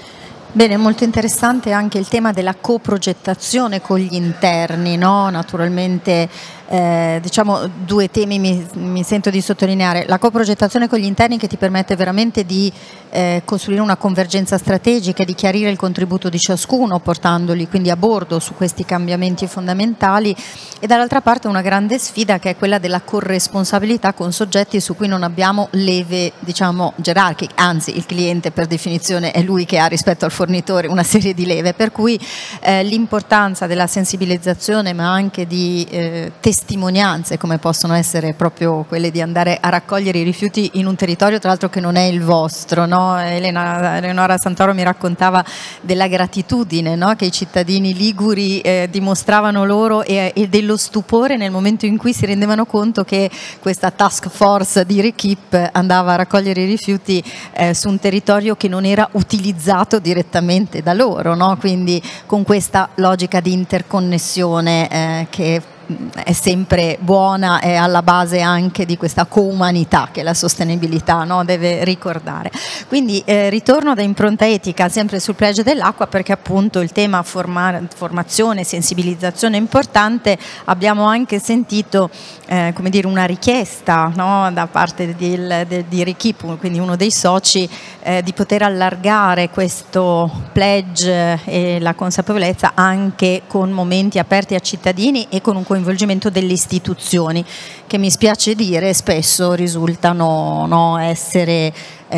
Bene, molto interessante anche il tema della coprogettazione con gli interni, no? Naturalmente eh, diciamo due temi mi, mi sento di sottolineare: la coprogettazione con gli interni, che ti permette veramente di eh, costruire una convergenza strategica e di chiarire il contributo di ciascuno, portandoli quindi a bordo su questi cambiamenti fondamentali, e dall'altra parte una grande sfida che è quella della corresponsabilità con soggetti su cui non abbiamo leve, diciamo, gerarchiche, anzi il cliente per definizione è lui che ha rispetto al fornitore una serie di leve, per cui eh, l'importanza della sensibilizzazione, ma anche di eh, testimonianza testimonianze come possono essere proprio quelle di andare a raccogliere i rifiuti in un territorio tra l'altro che non è il vostro, no? Elena, Eleonora Santoro mi raccontava della gratitudine, no? Che i cittadini liguri eh, dimostravano loro e, e dello stupore nel momento in cui si rendevano conto che questa task force di Rekip andava a raccogliere i rifiuti eh, su un territorio che non era utilizzato direttamente da loro, no? Quindi con questa logica di interconnessione eh, che è sempre buona e alla base anche di questa co-umanità che la sostenibilità, no, deve ricordare. Quindi eh, ritorno da Impronta Etica sempre sul pledge dell'acqua, perché appunto il tema forma, formazione, sensibilizzazione è importante. Abbiamo anche sentito eh, come dire, una richiesta, no, da parte di, di, di Rekip, quindi uno dei soci, eh, di poter allargare questo pledge e la consapevolezza anche con momenti aperti a cittadini e con un coinvolgimento delle istituzioni, che mi spiace dire spesso risultano, no, essere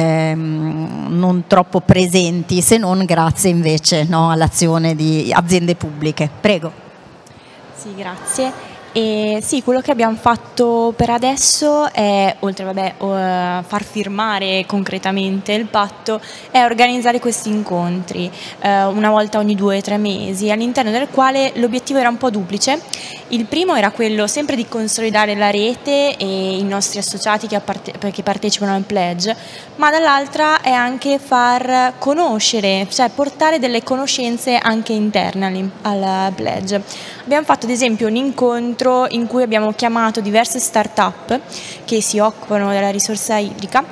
ehm, non troppo presenti, se non grazie invece, no, all'azione di aziende pubbliche. Prego. Sì, grazie. E sì, quello che abbiamo fatto per adesso è, oltre vabbè, uh, far firmare concretamente il patto, è organizzare questi incontri uh, una volta ogni due o tre mesi, all'interno del quale l'obiettivo era un po' duplice. Il primo era quello sempre di consolidare la rete e i nostri associati che, che partecipano al pledge, ma dall'altra è anche far conoscere, cioè portare delle conoscenze anche interne al pledge. Abbiamo fatto ad esempio un incontro in cui abbiamo chiamato diverse start-up che si occupano della risorsa idrica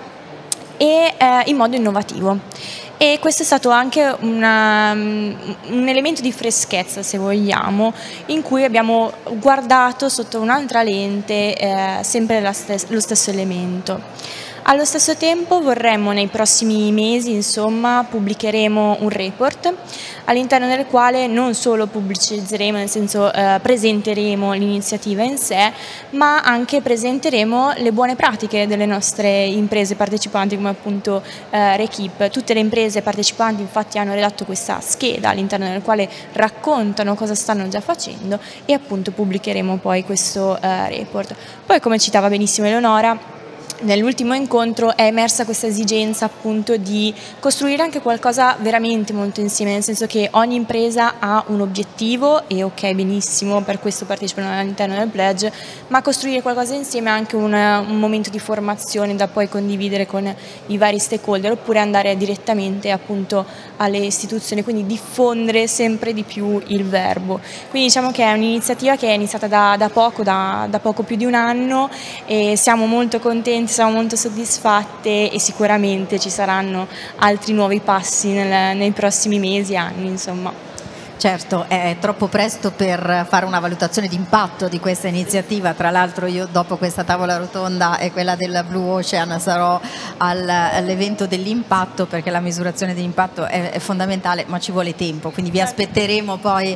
e eh, in modo innovativo. E questo è stato anche una, un elemento di freschezza, se vogliamo, in cui abbiamo guardato sotto un'altra lente eh, sempre la stes- lo stesso elemento. Allo stesso tempo vorremmo nei prossimi mesi, insomma, pubblicheremo un report all'interno del quale non solo pubblicizzeremo, nel senso eh, presenteremo l'iniziativa in sé, ma anche presenteremo le buone pratiche delle nostre imprese partecipanti, come appunto eh, Rekip. Tutte le imprese partecipanti infatti hanno redatto questa scheda all'interno del quale raccontano cosa stanno già facendo e appunto pubblicheremo poi questo eh, report. Poi, come citava benissimo Eleonora, nell'ultimo incontro è emersa questa esigenza appunto di costruire anche qualcosa veramente molto insieme, nel senso che ogni impresa ha un obiettivo e ok, benissimo, per questo partecipano all'interno del pledge, ma costruire qualcosa insieme è anche un, un momento di formazione da poi condividere con i vari stakeholder, oppure andare direttamente appunto alle istituzioni, quindi diffondere sempre di più il verbo. Quindi diciamo che è un'iniziativa che è iniziata da, da poco, da, da poco più di un anno, e siamo molto contenti, siamo molto soddisfatte e sicuramente ci saranno altri nuovi passi nel, nei prossimi mesi e anni, insomma. Certo, è troppo presto per fare una valutazione di impatto di questa iniziativa. Tra l'altro io dopo questa tavola rotonda e quella del Blue Ocean sarò al, all'evento dell'impatto, perché la misurazione dell'impatto è, è fondamentale, ma ci vuole tempo, quindi vi aspetteremo poi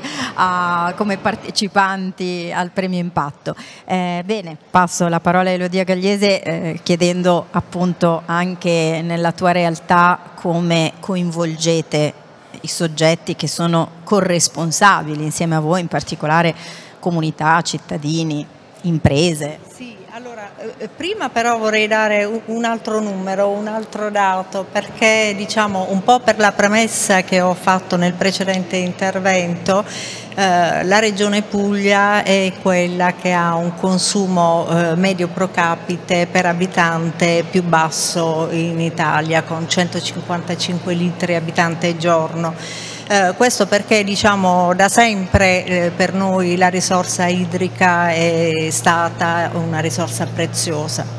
a, come partecipanti al premio impatto. Eh, bene, passo la parola a Elodia Gagliese eh, chiedendo appunto anche nella tua realtà come coinvolgete i soggetti che sono corresponsabili insieme a voi, in particolare comunità, cittadini, imprese. Sì, allora eh, prima però vorrei dare un altro numero, un altro dato, perché diciamo un po' per la premessa che ho fatto nel precedente intervento, eh, la Regione Puglia è quella che ha un consumo eh, medio pro capite per abitante più basso in Italia, con centocinquantacinque litri abitante al giorno. Eh, questo perché diciamo da sempre eh, per noi la risorsa idrica è stata una risorsa preziosa.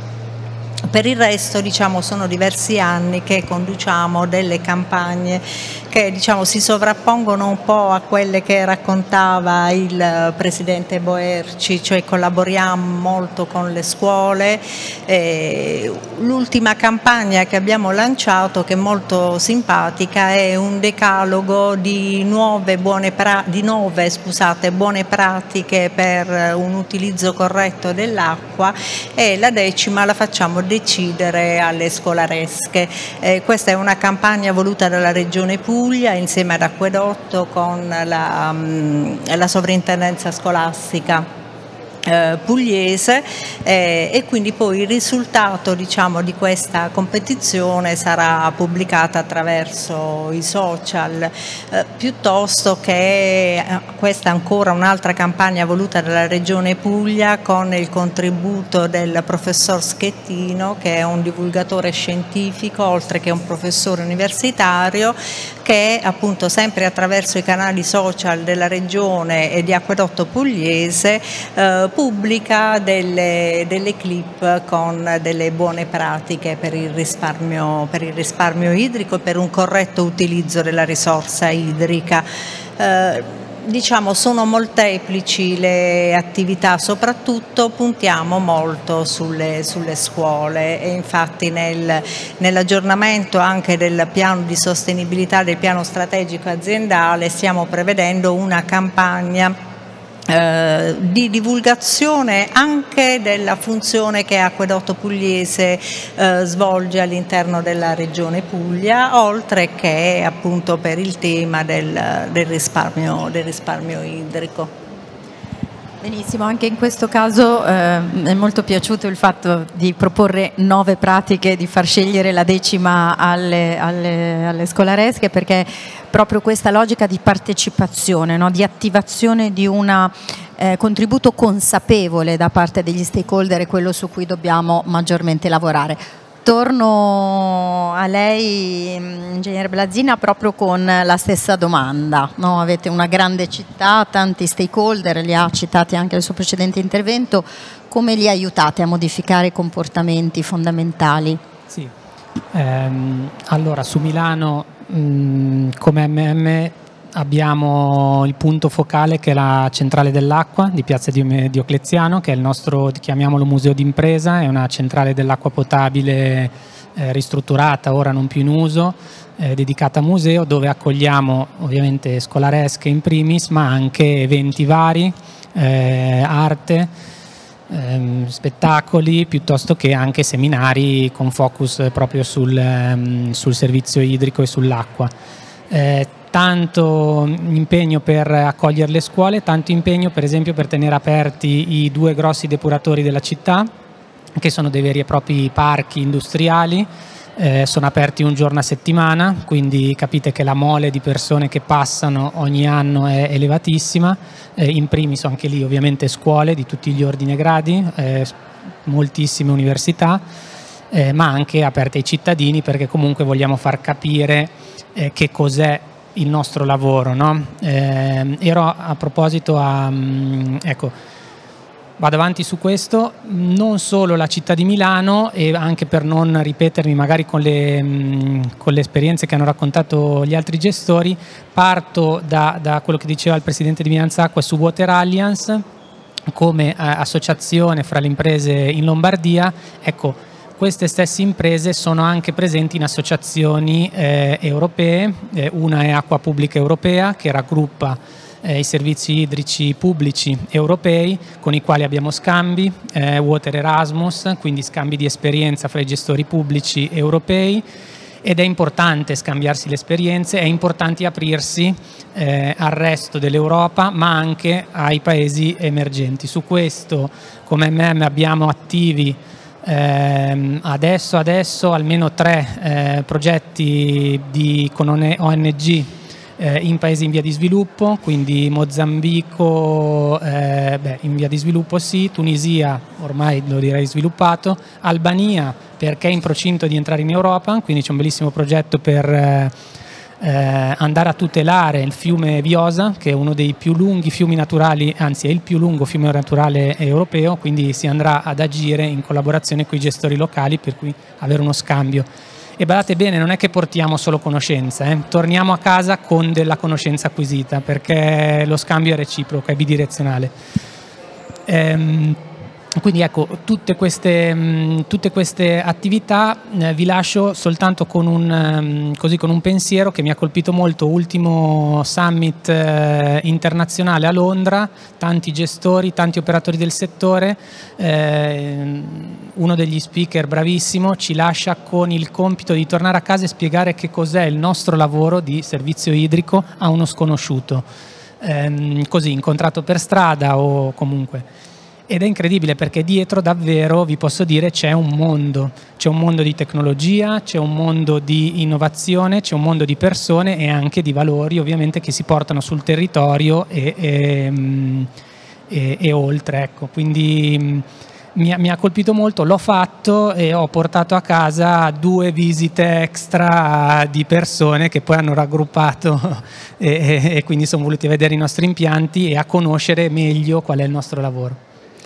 Per il resto diciamo sono diversi anni che conduciamo delle campagne che diciamo si sovrappongono un po' a quelle che raccontava il Presidente Boerci, cioè collaboriamo molto con le scuole. Eh, l'ultima campagna che abbiamo lanciato, che è molto simpatica, è un decalogo di nuove buone, pra di nove, scusate, buone pratiche per un utilizzo corretto dell'acqua, e la decima la facciamo decidere alle scolaresche. Eh, questa è una campagna voluta dalla Regione Puglia insieme ad Acquedotto con la, la sovrintendenza scolastica. Eh, pugliese eh, e quindi poi il risultato, diciamo, di questa competizione sarà pubblicata attraverso i social, eh, piuttosto che eh, questa ancora un'altra campagna voluta dalla Regione Puglia con il contributo del professor Schettino, che è un divulgatore scientifico oltre che un professore universitario, che appunto sempre attraverso i canali social della Regione e di Acquedotto Pugliese eh, pubblica delle, delle clip con delle buone pratiche per il risparmio, per il risparmio idrico e per un corretto utilizzo della risorsa idrica. Eh, Diciamo sono molteplici le attività, soprattutto puntiamo molto sulle, sulle scuole e infatti nel, nell'aggiornamento anche del piano di sostenibilità, del piano strategico aziendale, stiamo prevedendo una campagna Eh, di divulgazione anche della funzione che Acquedotto Pugliese eh, svolge all'interno della Regione Puglia, oltre che appunto per il tema del, del, risparmio, del risparmio idrico. Benissimo, anche in questo caso eh, mi è molto piaciuto il fatto di proporre nove pratiche, di far scegliere la decima alle, alle, alle scolaresche, perché proprio questa logica di partecipazione, no? Di attivazione di un eh, contributo consapevole da parte degli stakeholder è quello su cui dobbiamo maggiormente lavorare. Torno a lei, ingegnere Blazzina, proprio con la stessa domanda, no? Avete una grande città, tanti stakeholder, li ha citati anche nel suo precedente intervento, come li aiutate a modificare i comportamenti fondamentali? Sì, ehm, allora su Milano mh, come M M abbiamo il punto focale che è la centrale dell'acqua di Piazza Diocleziano, che è il nostro, chiamiamolo museo d'impresa, è una centrale dell'acqua potabile eh, ristrutturata, ora non più in uso, eh, dedicata a museo, dove accogliamo ovviamente scolaresche in primis, ma anche eventi vari, eh, arte, ehm, spettacoli, piuttosto che anche seminari con focus proprio sul, ehm, sul servizio idrico e sull'acqua. Eh, tanto impegno per accogliere le scuole, tanto impegno per esempio per tenere aperti i due grossi depuratori della città, che sono dei veri e propri parchi industriali, eh, sono aperti un giorno a settimana, quindi capite che la mole di persone che passano ogni anno è elevatissima, eh, in primis anche lì ovviamente scuole di tutti gli ordini e gradi, eh, moltissime università, eh, ma anche aperte ai cittadini, perché comunque vogliamo far capire eh, che cos'è il nostro lavoro, no? Eh, ero a proposito a, um, ecco, vado avanti su questo, non solo la città di Milano, e anche per non ripetermi magari con le, um, con le esperienze che hanno raccontato gli altri gestori, parto da, da quello che diceva il presidente di Milanzacqua su Water Alliance come eh, associazione fra le imprese in Lombardia. Ecco, queste stesse imprese sono anche presenti in associazioni eh, europee, eh, una è Acqua Pubblica Europea, che raggruppa eh, i servizi idrici pubblici europei, con i quali abbiamo scambi, eh, Water Erasmus, quindi scambi di esperienza fra i gestori pubblici europei, ed è importante scambiarsi le esperienze, è importante aprirsi eh, al resto dell'Europa, ma anche ai paesi emergenti. Su questo come M M abbiamo attivi Eh, adesso, adesso almeno tre eh, progetti di, con O N G eh, in paesi in via di sviluppo, quindi Mozambico eh, beh, in via di sviluppo sì, Tunisia ormai lo direi sviluppato, Albania perché è in procinto di entrare in Europa, quindi c'è un bellissimo progetto per eh, eh, andare a tutelare il fiume Viosa, che è uno dei più lunghi fiumi naturali, anzi è il più lungo fiume naturale europeo, quindi si andrà ad agire in collaborazione con i gestori locali, per cui avere uno scambio. E badate bene, non è che portiamo solo conoscenza, eh? Torniamo a casa con della conoscenza acquisita, perché lo scambio è reciproco, è bidirezionale. Ehm, Quindi ecco, tutte queste, mh, tutte queste attività eh, vi lascio soltanto con un, um, così, con un pensiero che mi ha colpito molto, ultimo summit eh, internazionale a Londra, tanti gestori, tanti operatori del settore, eh, uno degli speaker bravissimo ci lascia con il compito di tornare a casa e spiegare che cos'è il nostro lavoro di servizio idrico a uno sconosciuto, eh, così incontrato per strada o comunque. ed è incredibile perché dietro davvero, vi posso dire, c'è un mondo, c'è un mondo di tecnologia, c'è un mondo di innovazione, c'è un mondo di persone e anche di valori ovviamente che si portano sul territorio e, e, e, e oltre, ecco. Quindi mi ha, mi ha colpito molto, l'ho fatto e ho portato a casa due visite extra di persone che poi hanno raggruppato e, e, e quindi sono voluti vedere i nostri impianti e a conoscere meglio qual è il nostro lavoro.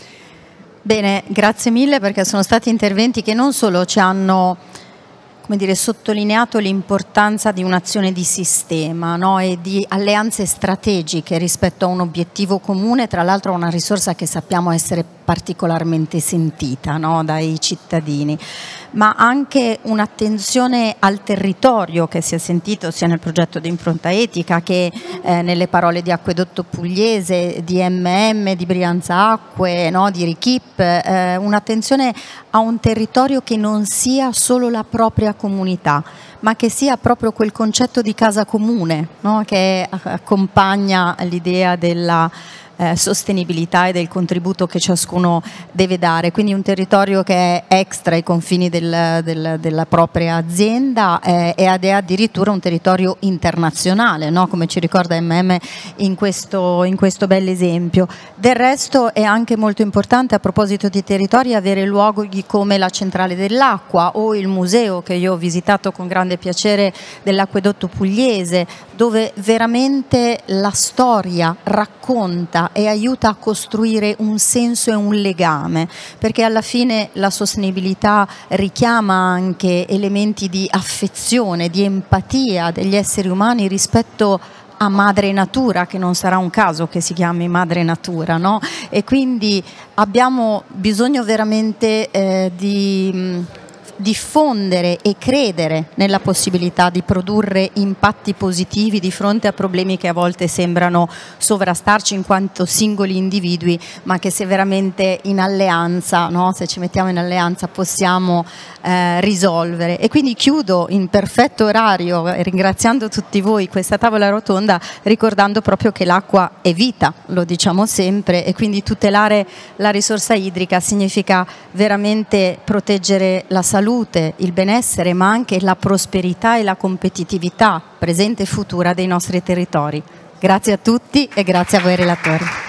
Bene, grazie mille, perché sono stati interventi che non solo ci hanno, come dire, sottolineato l'importanza di un'azione di sistema, no? E di alleanze strategiche rispetto a un obiettivo comune, tra l'altro una risorsa che sappiamo essere particolarmente sentita, no? Dai cittadini, ma anche un'attenzione al territorio che si è sentito sia nel progetto di impronta etica che eh, nelle parole di Acquedotto Pugliese, di M M, di Brianza Acque, no? Di Recip, eh, un'attenzione a un territorio che non sia solo la propria comunità, ma che sia proprio quel concetto di casa comune, no? Che accompagna l'idea della Eh, sostenibilità e del contributo che ciascuno deve dare, quindi un territorio che è extra i confini del, del, della propria azienda eh, ed è addirittura un territorio internazionale, no? Come ci ricorda M M in questo, in questo bel esempio. Del resto è anche molto importante, a proposito di territori, avere luoghi come la Centrale dell'Acqua o il museo che io ho visitato con grande piacere dell'Acquedotto Pugliese, dove veramente la storia racconta e aiuta a costruire un senso e un legame, perché alla fine la sostenibilità richiama anche elementi di affezione, di empatia degli esseri umani rispetto a madre natura, che non sarà un caso che si chiami madre natura, no? E quindi abbiamo bisogno veramente eh, di mh, diffondere e credere nella possibilità di produrre impatti positivi di fronte a problemi che a volte sembrano sovrastarci in quanto singoli individui, ma che se veramente in alleanza, no? Se ci mettiamo in alleanza possiamo eh, risolvere. E quindi chiudo in perfetto orario, ringraziando tutti voi, questa tavola rotonda, ricordando proprio che l'acqua è vita, lo diciamo sempre, e quindi tutelare la risorsa idrica significa veramente proteggere la salute, il benessere, ma anche la prosperità e la competitività presente e futura dei nostri territori. Grazie a tutti e grazie a voi relatori.